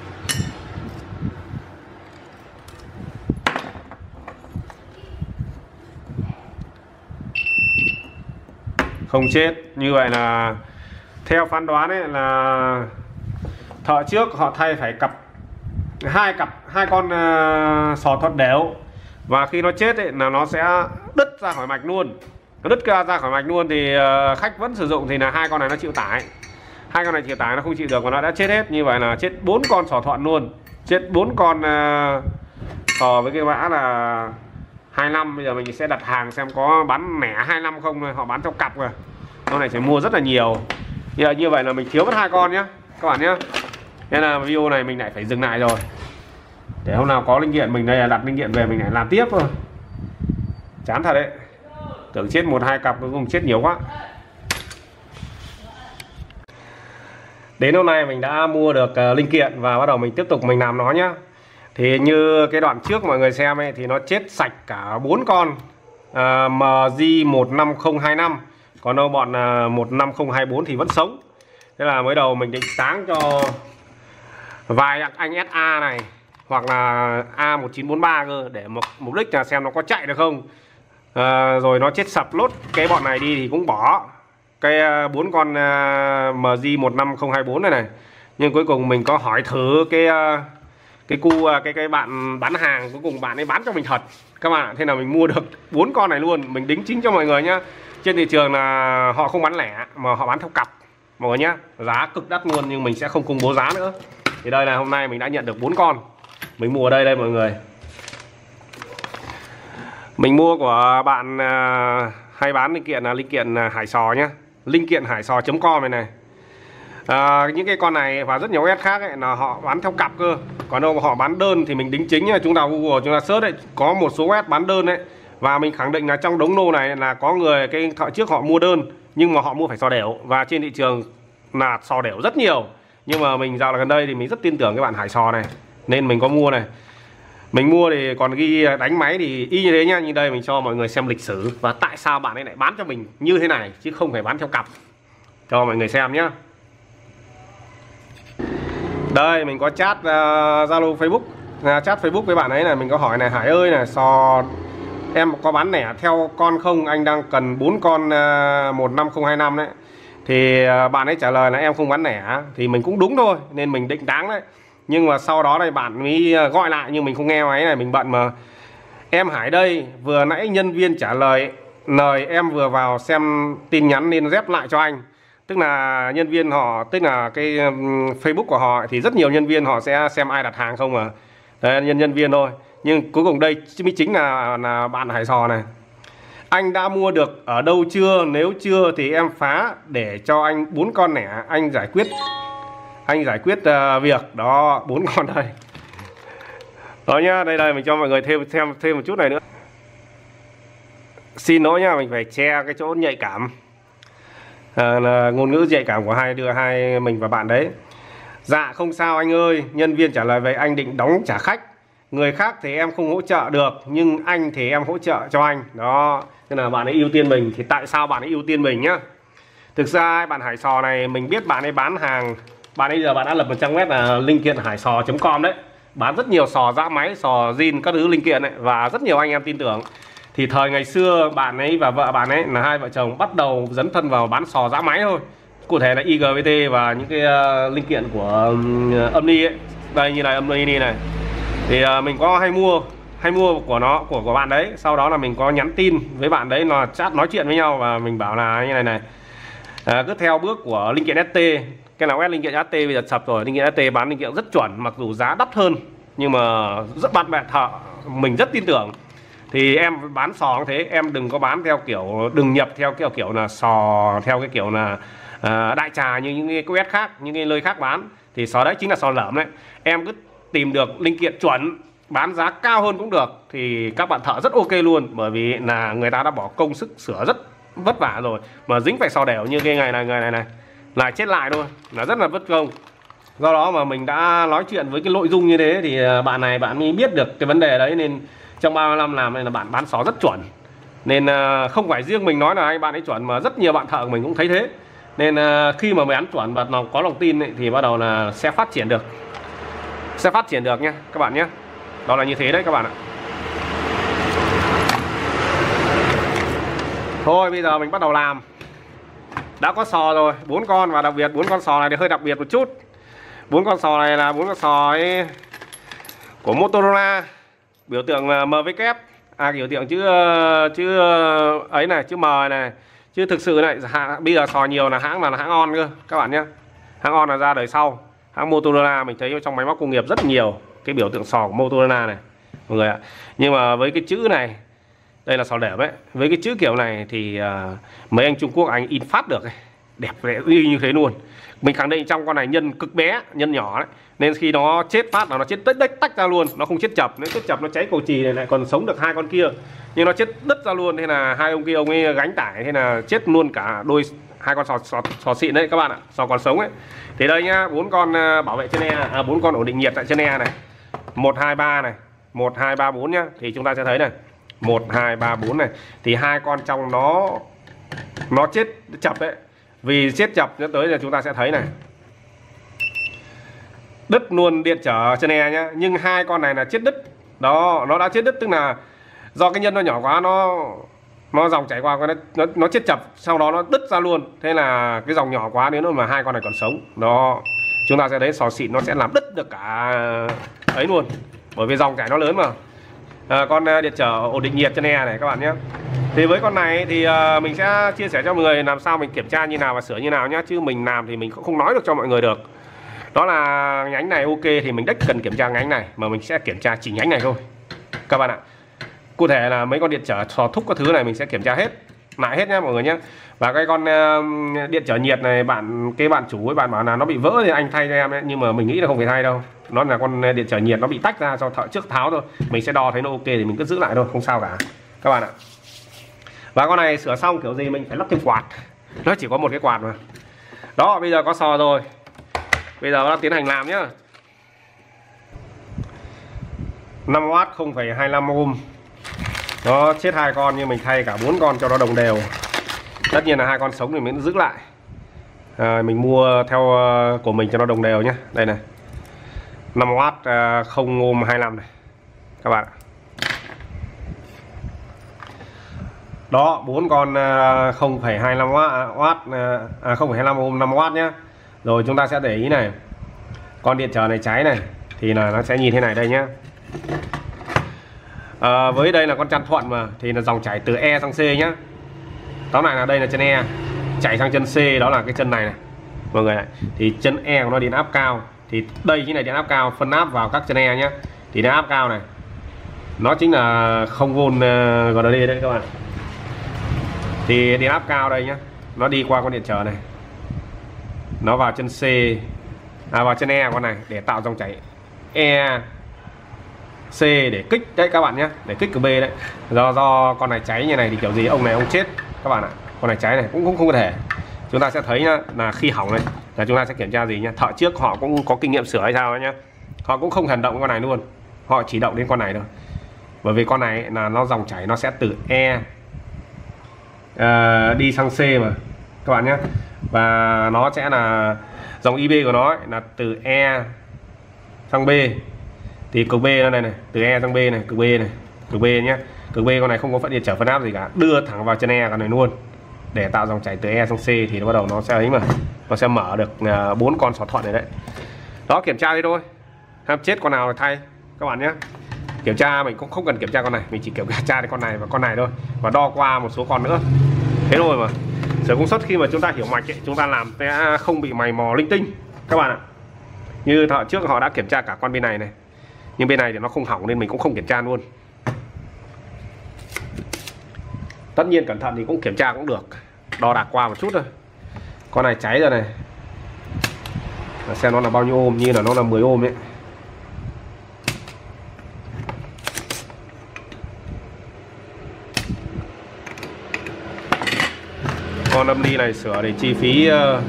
D: Không chết. Như vậy là theo phán đoán ấy là thợ trước họ thay phải hai con sò thuận đều, và khi nó chết ấy, là nó sẽ đứt ra khỏi mạch luôn. Nó đứt ra khỏi mạch luôn thì khách vẫn sử dụng thì là hai con này nó chịu tải. Hai con này chịu tải nó không chịu được và nó đã chết hết. Như vậy là chết 4 con sò thuận luôn, chết 4 con sò với cái mã là 25. Bây giờ mình sẽ đặt hàng xem có bán lẻ 25 không thôi, họ bán theo cặp rồi. Con này phải mua rất là nhiều. Như vậy là mình thiếu mất 2 con nhá các bạn nhé. Nên là video này mình lại phải dừng lại rồi, để hôm nào có linh kiện mình đây là đặt linh kiện về mình lại làm tiếp thôi. Chán thật đấy, tưởng chết 1-2 cặp cuối cùng chết nhiều quá. Đến hôm nay mình đã mua được linh kiện và bắt đầu mình tiếp tục mình làm nó nhá. Thì như cái đoạn trước mọi người xem ấy, thì nó chết sạch cả 4 con MJ15025, còn đâu bọn 15024 thì vẫn sống. Thế là mới đầu mình định táng cho vài anh SA này hoặc là A1943 cơ, để mục đích là xem nó có chạy được không. Rồi nó chết sập lốt cái bọn này đi thì cũng bỏ cái 4 con MJ15024 này. Nhưng cuối cùng mình có hỏi thử cái bạn bán hàng, cuối cùng bạn ấy bán cho mình thật các bạn ạ. Thế là mình mua được 4 con này luôn. Mình đính chính cho mọi người nhá. Trên thị trường là họ không bán lẻ mà họ bán theo cặp mọi người nhá, giá cực đắt luôn, nhưng mình sẽ không công bố giá nữa. Thì đây là hôm nay mình đã nhận được 4 con. Mình mua ở đây mọi người. Mình mua của bạn hay bán linh kiện là linh kiện Hải Sò nhá, linh kiện hải sò.com này. Những cái con này và rất nhiều S khác ấy, là họ bán theo cặp cơ. Còn đâu họ bán đơn thì mình đính chính. Chúng ta Google chúng ta search ấy, có một số S bán đơn đấy. Và mình khẳng định là trong đống lô này là có người cái thợ trước họ mua đơn, nhưng mà họ mua phải sò đẻo. Và trên thị trường là sò đẻo rất nhiều. Nhưng mà mình dạo gần đây thì mình rất tin tưởng cái bạn Hải Sò này, nên mình có mua này. Mình mua thì còn ghi đánh máy thì y như thế nhá. Như đây mình cho mọi người xem lịch sử và tại sao bạn ấy lại bán cho mình như thế này chứ không phải bán theo cặp, cho mọi người xem nhá. Đây mình có chat Zalo Facebook, chat Facebook với bạn ấy này. Mình có hỏi này: Hải ơi này, sò em có bán lẻ theo con không? Anh đang cần 4 con 15025 đấy. Thì bạn ấy trả lời là em không bán lẻ. Thì mình cũng đúng thôi, nên mình định đáng đấy. Nhưng mà sau đó đây bạn mới gọi lại nhưng mình không nghe máy này, mình bận mà. Em Hải đây, vừa nãy nhân viên trả lời em vừa vào xem tin nhắn nên rep lại cho anh. Tức là nhân viên họ, tức là cái Facebook của họ thì rất nhiều nhân viên họ sẽ xem ai đặt hàng không mà. Đấy, nhân viên thôi. Nhưng cuối cùng đây mới chính là bạn Hải Sò này. Anh đã mua được ở đâu chưa? Nếu chưa thì em phá để cho anh 4 con lẻ, anh giải quyết việc đó. 4 con đây đó nhá. Đây mình cho mọi người thêm một chút này nữa. Xin lỗi nhá, mình phải che cái chỗ nhạy cảm, là ngôn ngữ nhạy cảm của hai mình và bạn đấy. Dạ không sao anh ơi, nhân viên trả lời vậy anh định đóng trả khách. Người khác thì em không hỗ trợ được, nhưng anh thì em hỗ trợ cho anh. Đó, nên là bạn ấy ưu tiên mình. Thì tại sao bạn ấy ưu tiên mình nhá? Thực ra bạn Hải Sò này mình biết bạn ấy bán hàng. Bạn ấy giờ bạn đã lập một trang web là linh kiện hải sò.com đấy. Bán rất nhiều sò giã máy, sò zin, các thứ linh kiện ấy. Và rất nhiều anh em tin tưởng. Thì thời ngày xưa bạn ấy và vợ bạn ấy là hai vợ chồng bắt đầu dấn thân vào bán sò giã máy thôi. Cụ thể là IGBT và những cái linh kiện của Omni ấy. Đây như này, Omni này. Thì mình có hay mua của bạn đấy. Sau đó là mình có nhắn tin với bạn đấy, là chat nói chuyện với nhau. Và mình bảo là như này cứ theo bước của linh kiện ST. Cái nào linh kiện ST bây giờ sập rồi. Linh kiện ST bán linh kiện rất chuẩn, mặc dù giá đắt hơn, nhưng mà rất bạn bè thợ mình rất tin tưởng. Thì em bán sò như thế, em đừng có bán theo kiểu, đừng nhập theo kiểu là sò theo cái kiểu là đại trà như những cái quét khác, những cái nơi khác bán. Thì sò đấy chính là sò lởm đấy. Em cứ tìm được linh kiện chuẩn, bán giá cao hơn cũng được, thì các bạn thợ rất ok luôn. Bởi vì là người ta đã bỏ công sức sửa rất vất vả rồi, mà dính phải sò đẻo như cái người này là chết lại thôi, là rất là vất công. Do đó mà mình đã nói chuyện với cái nội dung như thế thì bạn này bạn mới biết được cái vấn đề đấy. Nên trong 30 năm làm này là bạn bán sò rất chuẩn. Nên không phải riêng mình nói là anh bạn ấy chuẩn, mà rất nhiều bạn thợ của mình cũng thấy thế. Nên khi mà mình ăn chuẩn và có lòng tin ấy, thì bắt đầu là sẽ phát triển được. Sẽ phát triển được nha các bạn nhé. Đó là như thế đấy các bạn ạ. Thôi bây giờ mình bắt đầu làm. Đã có sò rồi, 4 con, và đặc biệt 4 con sò này thì hơi đặc biệt một chút. 4 con sò này là 4 con sò ấy của Motorola, biểu tượng là MW, biểu tượng chữ ấy này, chữ M này. Chứ thực sự này bây giờ sò nhiều là hãng On cơ các bạn nhé. Hãng On là ra đời sau. Hãng Motorola mình thấy trong máy móc công nghiệp rất nhiều cái biểu tượng sò của Motorola này mọi người ạ. Nhưng mà với cái chữ này, đây là sò đẻo đấy, với cái chữ kiểu này thì mấy anh Trung Quốc anh in phát được, đẹp y như thế luôn. Mình khẳng định trong con này nhân cực bé, nhân nhỏ đấy, nên khi nó chết phát là nó chết tách ra luôn, nó không chết chập. Nếu chết chập nó cháy cầu chì này lại còn sống được hai con kia, nhưng nó chết đứt ra luôn. Thế là hai ông kia ông ấy gánh tải, thế là chết luôn cả đôi hai con sò xịn đấy các bạn ạ, sò còn sống ấy. Thì đây nhá, 4 con bảo vệ chân e, 4 con ổn định nhiệt tại chân e này, 1 2 3 này, 1 2 3 4 nhá. Thì chúng ta sẽ thấy này, 1 2 3 4 này, thì hai con trong nó chết chập đấy. Vì chết chập cho tới là chúng ta sẽ thấy này, đứt luôn điện trở chân e nhá. Nhưng hai con này là chết đứt. Đó, nó đã chết đứt, tức là do cái nhân nó nhỏ quá, nó dòng chảy qua nó chết chập, sau đó nó đứt ra luôn. Thế là cái dòng nhỏ quá, nếu mà hai con này còn sống đó, chúng ta sẽ thấy sò xịn nó sẽ làm đứt được cả ấy luôn, bởi vì dòng chảy nó lớn mà. Con điện trở ổn định nhiệt chân e này các bạn nhé. Thì với con này thì mình sẽ chia sẻ cho mọi người làm sao mình kiểm tra như nào và sửa như nào nhá, chứ mình làm thì mình cũng không nói được cho mọi người được. Đó là nhánh này ok thì mình đếch cần kiểm tra nhánh này, mà mình sẽ kiểm tra chỉ nhánh này thôi các bạn ạ. Cụ thể là mấy con điện trở sò thúc các thứ này mình sẽ kiểm tra hết lại hết nhá mọi người nhé. Và cái con điện trở nhiệt này, cái bạn chủ ấy bạn bảo là nó bị vỡ thì anh thay cho em ấy, nhưng mà mình nghĩ là không phải thay đâu. Nó là con điện trở nhiệt nó bị tách ra, cho thợ trước tháo thôi. Mình sẽ đo thấy nó ok thì mình cứ giữ lại thôi, không sao cả các bạn ạ. Và con này sửa xong kiểu gì mình phải lắp thêm quạt, nó chỉ có một cái quạt mà. Đó, bây giờ có sò rồi, bây giờ nó tiến hành làm nhá. 5W 0,25 ohm. Nó chết hai con nhưng mình thay cả 4 con cho nó đồng đều. Tất nhiên là hai con sống thì mình giữ lại. Mình mua theo của mình cho nó đồng đều nhé. Đây này, 5W 0 ohm 25 này các bạn. Đó, 4 con 0,25W 0,25 ohm 5W nhé. Rồi chúng ta sẽ để ý này, con điện trở này cháy này thì là nó sẽ nhìn thế này đây nhé. Với đây là con chăn thuận mà, thì là dòng chảy từ E sang C nhá. Tóm lại là đây là chân E, chảy sang chân C, đó là cái chân này này mọi người này. Thì chân E của nó điện áp cao, thì đây chính là điện áp cao phân áp vào các chân E nhá. Thì điện áp cao này nó chính là 0V GND đấy các bạn. Thì điện áp cao đây nhá, nó đi qua con điện trở này, nó vào chân C, vào chân E con này để tạo dòng chảy E C để kích đấy các bạn nhé, để kích của B đấy. Do con này cháy như này thì kiểu gì ông này ông chết các bạn ạ. Con này cháy này cũng không có thể. Chúng ta sẽ thấy nhá, là khi hỏng này là chúng ta sẽ kiểm tra gì nhá. Thợ trước họ cũng có kinh nghiệm sửa hay sao ấy nhá, họ cũng không hành động con này luôn, họ chỉ động đến con này thôi. Bởi vì con này là nó dòng chảy nó sẽ từ E đi sang C mà các bạn nhé. Và nó sẽ là dòng IB của nó ấy, là từ E sang B. Thì cực B đây này, từ E sang B này, cực B này, cực B nhé. Cực B con này không có điện trở phân áp gì cả, đưa thẳng vào chân E con này luôn để tạo dòng chảy từ E sang C. Thì nó bắt đầu nó sẽ ấy mà, nó sẽ mở được 4 con sò thuận này đấy. Đó, kiểm tra đi thôi, ham chết con nào thì thay các bạn nhé. Kiểm tra mình cũng không cần kiểm tra con này, mình chỉ kiểm tra con này và con này thôi, và đo qua một số con nữa, thế thôi mà. Sửa công suất khi mà chúng ta hiểu mạch ấy, chúng ta làm sẽ không bị mày mò linh tinh các bạn ạ. Như thợ trước họ đã kiểm tra cả con bên này này, nhưng bên này thì nó không hỏng nên mình cũng không kiểm tra luôn. Tất nhiên cẩn thận thì cũng kiểm tra cũng được, đo đạc qua một chút thôi. Con này cháy rồi này, xem nó là bao nhiêu ohm, như là nó là 10 ohm ấy. Con âm ly này sửa thì chi phí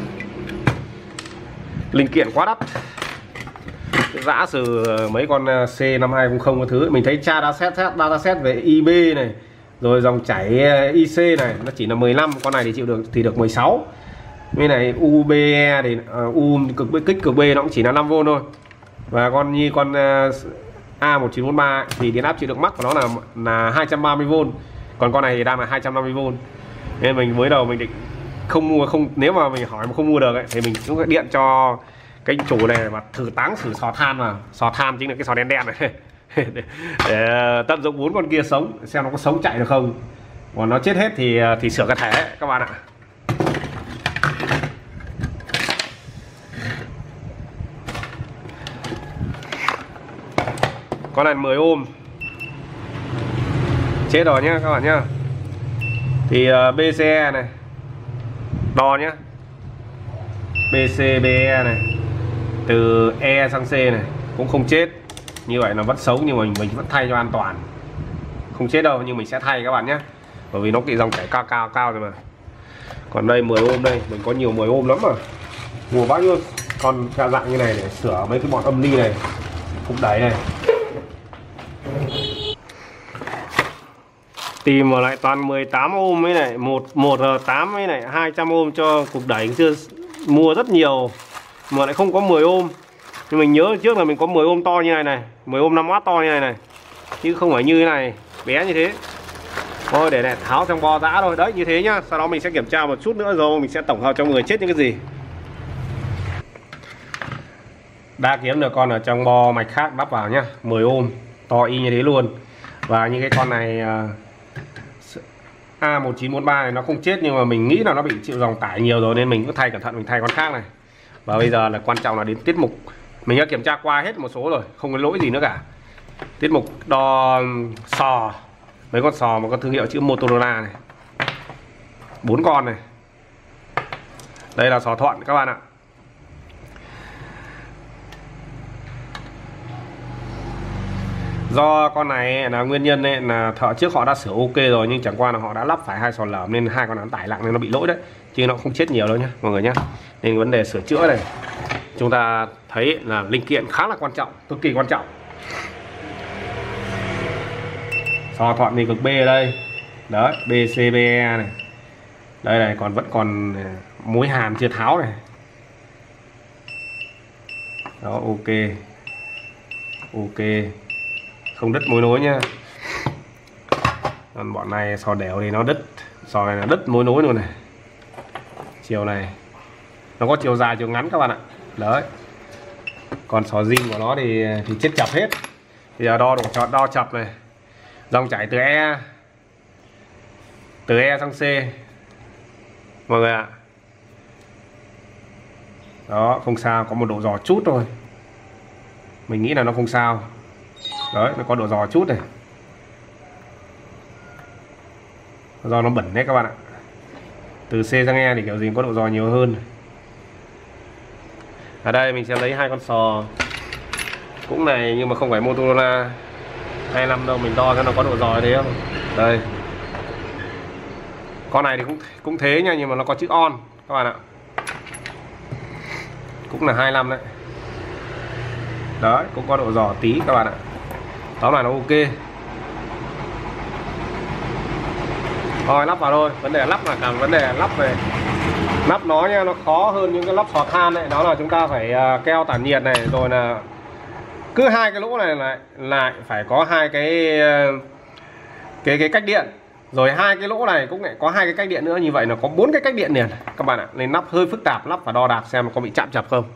D: linh kiện quá đắt. Giả sử mấy con C5200 cái thứ mình thấy tra dataset về IB này, rồi dòng chảy IC này nó chỉ là 15, con này thì chịu được thì được 16. Bên này UBE thì kích cực B nó cũng chỉ là 5V thôi. Và con A1943 thì điện áp chịu được mắc của nó là 230V, còn con này thì đang là 250V. Nên mình mới đầu mình định không mua, nếu mà mình hỏi mà không mua được ấy, thì mình cũng điện cho cái chủ này mà thử táng thử sò than vào. Sò than chính là cái sò đen đen này để tận dụng 4 con kia sống, xem nó có sống chạy được không. Còn nó chết hết thì sửa cái thẻ các bạn ạ. Con này 10 ohm. Chết rồi nhá các bạn nhá. Thì BCE này, đo nhá, BCBE này, từ E sang C này cũng không chết. Như vậy là vẫn xấu nhưng mà mình vẫn thay cho an toàn. Không chết đâu nhưng mình sẽ thay các bạn nhé. Bởi vì nó cái dòng chảy cao rồi mà. Còn đây 10 ohm đây, mình có nhiều 10 ohm lắm mà. Mua bao nhiêu con dạng như này để sửa mấy cái bọn âm ly này, cục đẩy này. Tìm vào lại toàn 18 ohm với này, 1R8 với này 200 ohm cho cục đẩy chưa mua rất nhiều mà lại không có 10 ohm. Nhưng mình nhớ trước là mình có 10 ohm to như này 10 ohm 5W to như này chứ không phải như thế này bé như thế. Thôi để này tháo trong bo giã thôi. Đấy như thế nhá. Sau đó mình sẽ kiểm tra một chút nữa rồi mình sẽ tổng hợp cho người chết những cái gì. Đã kiếm được con ở trong bo mạch khác đắp vào nhá, 10 ohm to y như thế luôn. Và như cái con này A1943 này nó không chết nhưng mà mình nghĩ là nó bị chịu dòng tải nhiều rồi nên mình cứ thay cẩn thận, mình thay con khác này. Và bây giờ là quan trọng là đến tiết mục. Mình đã kiểm tra qua hết một số rồi, không có lỗi gì nữa cả. Tiết mục đo sò, mấy con sò mà có thương hiệu chữ Motorola này, 4 con này. Đây là sò thuận các bạn ạ. Do con này là nguyên nhân ấy, là thợ trước họ đã sửa ok rồi nhưng chẳng qua là họ đã lắp phải 2 sò lởm nên 2 con án tải nặng nên nó bị lỗi đấy, chứ nó không chết nhiều đâu nhá mọi người nhá. Nên vấn đề sửa chữa này chúng ta thấy là linh kiện khá là quan trọng, cực kỳ quan trọng. Sò thuận thì cực B ở đây đấy, BCBE này, đây này còn vẫn còn mối hàn chưa tháo này đó. Ok không đứt mối nối nhá. Còn bọn này sò đẻo thì nó đứt, sò này là đứt mối nối luôn này. Chiều này nó có chiều dài chiều ngắn các bạn ạ đấy. Còn sò zin của nó thì chết chập hết. Bây giờ đo chập này, dòng chảy từ E sang C mọi người ạ. Đó không sao, có một độ giò chút thôi, mình nghĩ là nó không sao đấy, nó có độ giò chút này do nó bẩn đấy các bạn ạ. Từ C sang E thì kiểu gì có độ giò nhiều hơn. Ở đây mình sẽ lấy 2 con sò cũng này nhưng mà không phải Motorola 25 đâu, mình đo cho nó có độ giò thế không. Đây con này thì cũng thế nha, nhưng mà nó có chữ on các bạn ạ, cũng là 25 đấy. Đấy cũng có độ giò tí các bạn ạ. Tóm lại nó ok. Thôi lắp vào thôi, vấn đề lắp là cả vấn đề lắp về lắp nó nha, nó khó hơn những cái lắp sò than này. Đó là chúng ta phải keo tản nhiệt này, rồi là cứ 2 cái lỗ này lại phải có 2 cái cách điện, rồi 2 cái lỗ này cũng lại có 2 cái cách điện nữa, như vậy là có 4 cái cách điện liền các bạn ạ. Nên lắp hơi phức tạp, lắp và đo đạc xem có bị chạm chập không.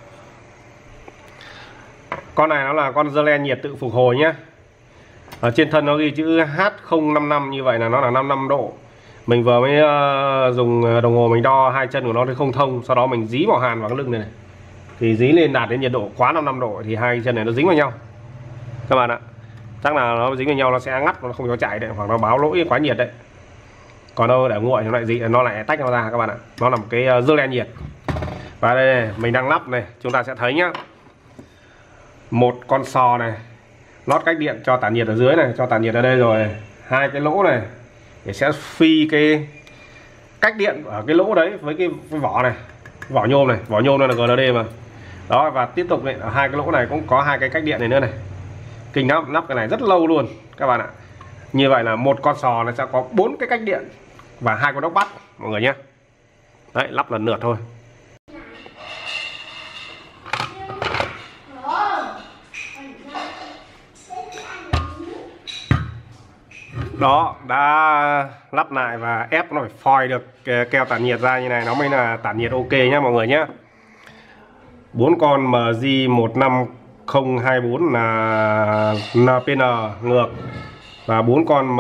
D: Con này nó là con giơ len nhiệt tự phục hồi nhé. Ở trên thân nó ghi chữ H055, như vậy là nó là 55 độ. Mình vừa mới dùng đồng hồ mình đo 2 chân của nó thì không thông, sau đó mình dí vào hàn vào cái lưng này, thì dí lên đạt đến nhiệt độ quá 55 độ thì 2 chân này nó dính vào nhau các bạn ạ. Chắc là nó dính vào nhau nó sẽ ngắt, nó không cho chạy đấy, hoặc nó báo lỗi quá nhiệt đấy. Còn đâu để nguội nó lại tách nó ra các bạn ạ. Nó là một cái giơ len nhiệt. Và đây này, mình đang lắp này, chúng ta sẽ thấy nhá, một con sò này lót cách điện cho tản nhiệt ở dưới này, cho tản nhiệt ở đây, rồi 2 cái lỗ này để sẽ phi cái cách điện ở cái lỗ đấy với cái vỏ này, vỏ nhôm này là GLD mà. Đó, và tiếp tục này, ở 2 cái lỗ này cũng có 2 cái cách điện này nữa này. Kinh lắm, lắp cái này rất lâu luôn các bạn ạ. Như vậy là một con sò nó sẽ có 4 cái cách điện và 2 con ốc bắt mọi người nhé. Đấy, lắp lần lượt thôi. Đó, đã lắp lại và ép nó phải phoi được keo tản nhiệt ra như này nó mới là tản nhiệt ok nhá mọi người nhé. 4 con MJ15024 là NPN ngược, và 4 con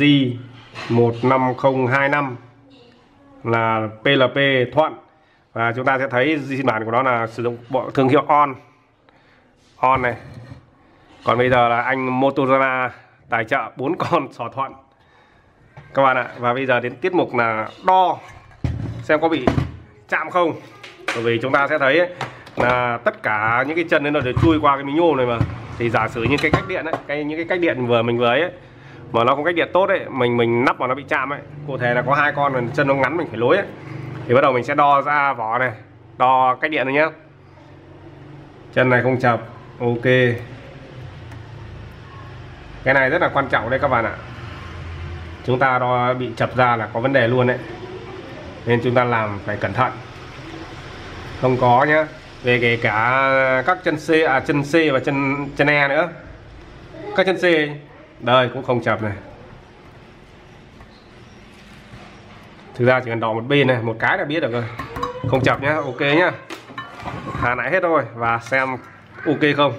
D: MJ15025 là PLP thuận. Và chúng ta sẽ thấy phiên bản của nó là sử dụng bộ thương hiệu on này. Còn bây giờ là anh Motorola tài trợ 4 con sò thuận các bạn ạ. Và bây giờ đến tiết mục là đo xem có bị chạm không. Bởi vì chúng ta sẽ thấy ấy, là tất cả những cái chân ấy nó đều chui qua cái miếng nhôm này mà. Thì giả sử như cái cách điện ấy, những cái cách điện mình vừa ấy mà nó không cách điện tốt ấy, mình nắp vào nó bị chạm ấy. Cụ thể là có 2 con mà chân nó ngắn mình phải lối ấy. Thì bắt đầu mình sẽ đo ra vỏ này, đo cách điện này nhá. Chân này không chập, ok. Cái này rất là quan trọng đây các bạn ạ. Chúng ta đo bị chập ra là có vấn đề luôn đấy. Nên chúng ta làm phải cẩn thận. Không có nhá. Về kể cả các chân C và chân E nữa. Các chân C đây cũng không chập này. Thực ra chỉ cần đo một bên này, một cái là biết được rồi. Không chập nhá, ok nhá. Hạ lại hết thôi và xem ok không.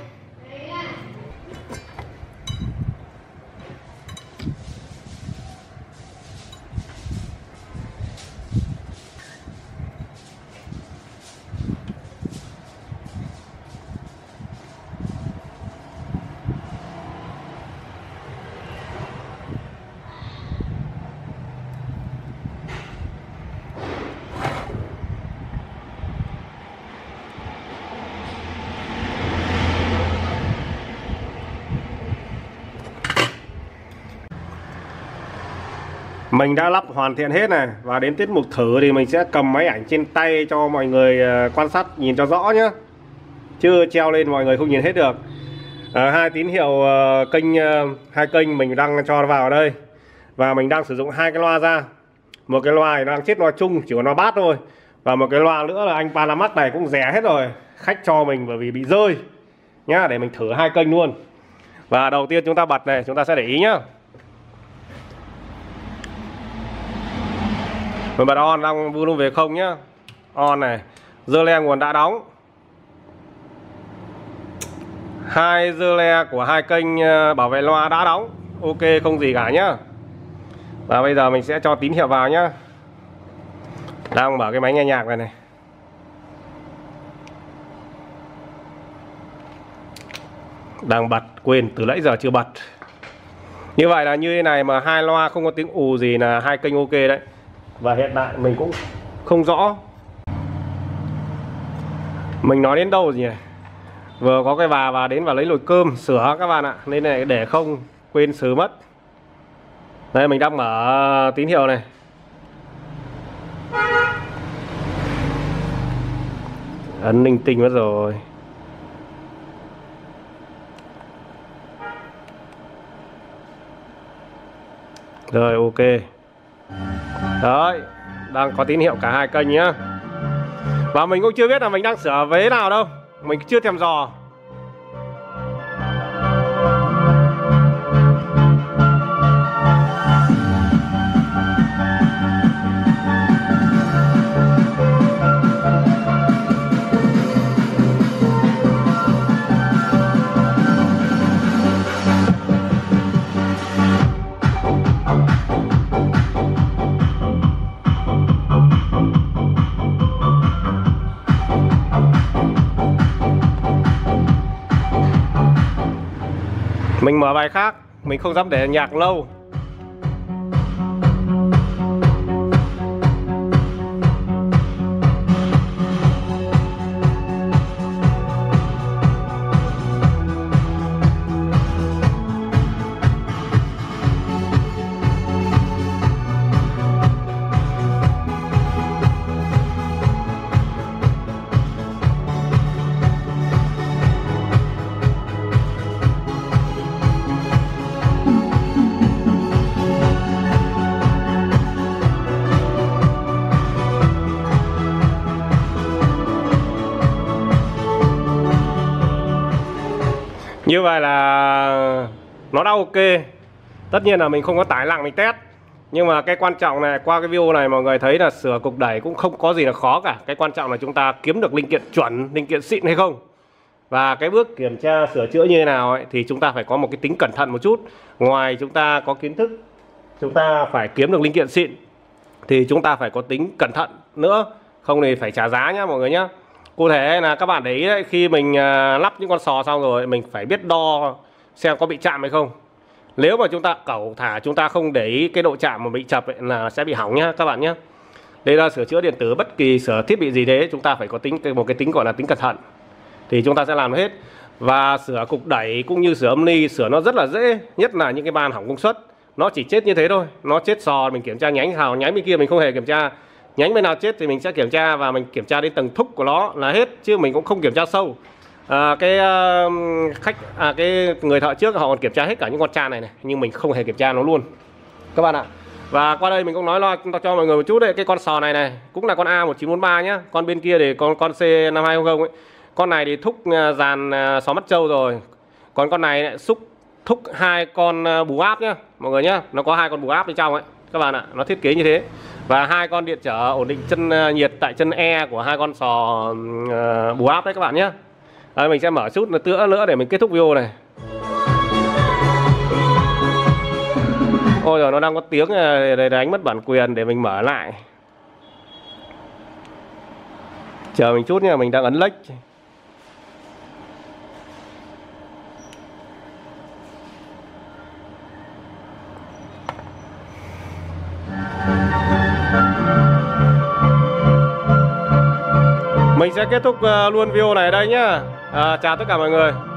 D: Mình đã lắp hoàn thiện hết này. Và đến tiết mục thử thì mình sẽ cầm máy ảnh trên tay cho mọi người quan sát nhìn cho rõ nhé. Chứ treo lên mọi người không nhìn hết được. 2 tín hiệu kênh, 2 kênh mình đang cho vào đây. Và mình đang sử dụng 2 cái loa ra. Một cái loa thì đang chết loa chung, chỉ có loa bass thôi. Và một cái loa nữa là anh Panamax này cũng rẻ hết rồi. Khách cho mình bởi vì bị rơi nhá, để mình thử 2 kênh luôn. Và đầu tiên chúng ta bật này, chúng ta sẽ để ý nhá. Mình bật on, đang volume về không nhá. On này, dơ le nguồn đã đóng. 2 dơ le của 2 kênh bảo vệ loa đã đóng. Ok, không gì cả nhá. Và bây giờ mình sẽ cho tín hiệu vào nhá. Đang mở cái máy nghe nhạc này này. Đang bật, quên từ nãy giờ chưa bật. Như vậy là như thế này mà 2 loa không có tiếng ù gì là 2 kênh ok đấy. Và hiện tại mình cũng không rõ mình nói đến đâu gì này. Vừa có cái bà và đến và lấy nồi cơm sửa các bạn ạ. Nên này để không quên xử mất. Đây mình đang mở tín hiệu này. Ấn linh tinh mất rồi. Rồi ok. Đấy, đang có tín hiệu cả 2 kênh nhá. Và mình cũng chưa biết là mình đang sửa vế nào đâu. Mình chưa thèm dò. Mình mở bài khác, mình không dám để nhạc lâu. Như vậy là nó đã ok. Tất nhiên là mình không có tải nặng mình test. Nhưng mà cái quan trọng này, qua cái video này mọi người thấy là sửa cục đẩy cũng không có gì là khó cả. Cái quan trọng là chúng ta kiếm được linh kiện chuẩn, linh kiện xịn hay không. Và cái bước kiểm tra sửa chữa như thế nào ấy, thì chúng ta phải có một cái tính cẩn thận một chút. Ngoài chúng ta có kiến thức, chúng ta phải kiếm được linh kiện xịn, thì chúng ta phải có tính cẩn thận nữa. Không thì phải trả giá nhá mọi người nhá. Cụ thể là các bạn để ý đấy, khi mình lắp những con sò xong rồi mình phải biết đo xem có bị chạm hay không. Nếu mà chúng ta cẩu thả, chúng ta không để ý cái độ chạm mà bị chập ấy, là sẽ bị hỏng nhá các bạn nhé. Đây là sửa chữa điện tử, bất kỳ sửa thiết bị gì thế chúng ta phải có một cái tính gọi là tính cẩn thận thì chúng ta sẽ làm hết. Và sửa cục đẩy cũng như sửa âm ly, sửa nó rất là dễ, nhất là những cái van hỏng công suất. Nó chỉ chết như thế thôi, nó chết sò mình kiểm tra nhánh nào, nhánh bên kia mình không hề kiểm tra. Nhánh bên nào chết thì mình sẽ kiểm tra và mình kiểm tra đến tầng thúc của nó là hết, chứ mình cũng không kiểm tra sâu. Cái người thợ trước họ còn kiểm tra hết cả những con tràn này, nhưng mình không hề kiểm tra nó luôn các bạn ạ. Và qua đây mình cũng nói lo cho mọi người một chút đấy, cái con sò này cũng là con A1943 nhá. Con bên kia thì con C5200 ấy. Con này thì thúc dàn sò mắt trâu rồi. Còn con này lại thúc 2 con bù áp nhá mọi người nhá. Nó có 2 con bù áp bên trong ấy các bạn ạ. Nó thiết kế như thế. Và 2 con điện trở ổn định chân nhiệt tại chân E của 2 con sò bù áp đấy các bạn nhé. Mình sẽ mở chút nữa để mình kết thúc video này. Ôi rồi nó đang có tiếng đánh mất bản quyền, để mình mở lại. Chờ mình chút nha, mình đang ấn lách. Mình sẽ kết thúc luôn video này ở đây nhá. Chào tất cả mọi người.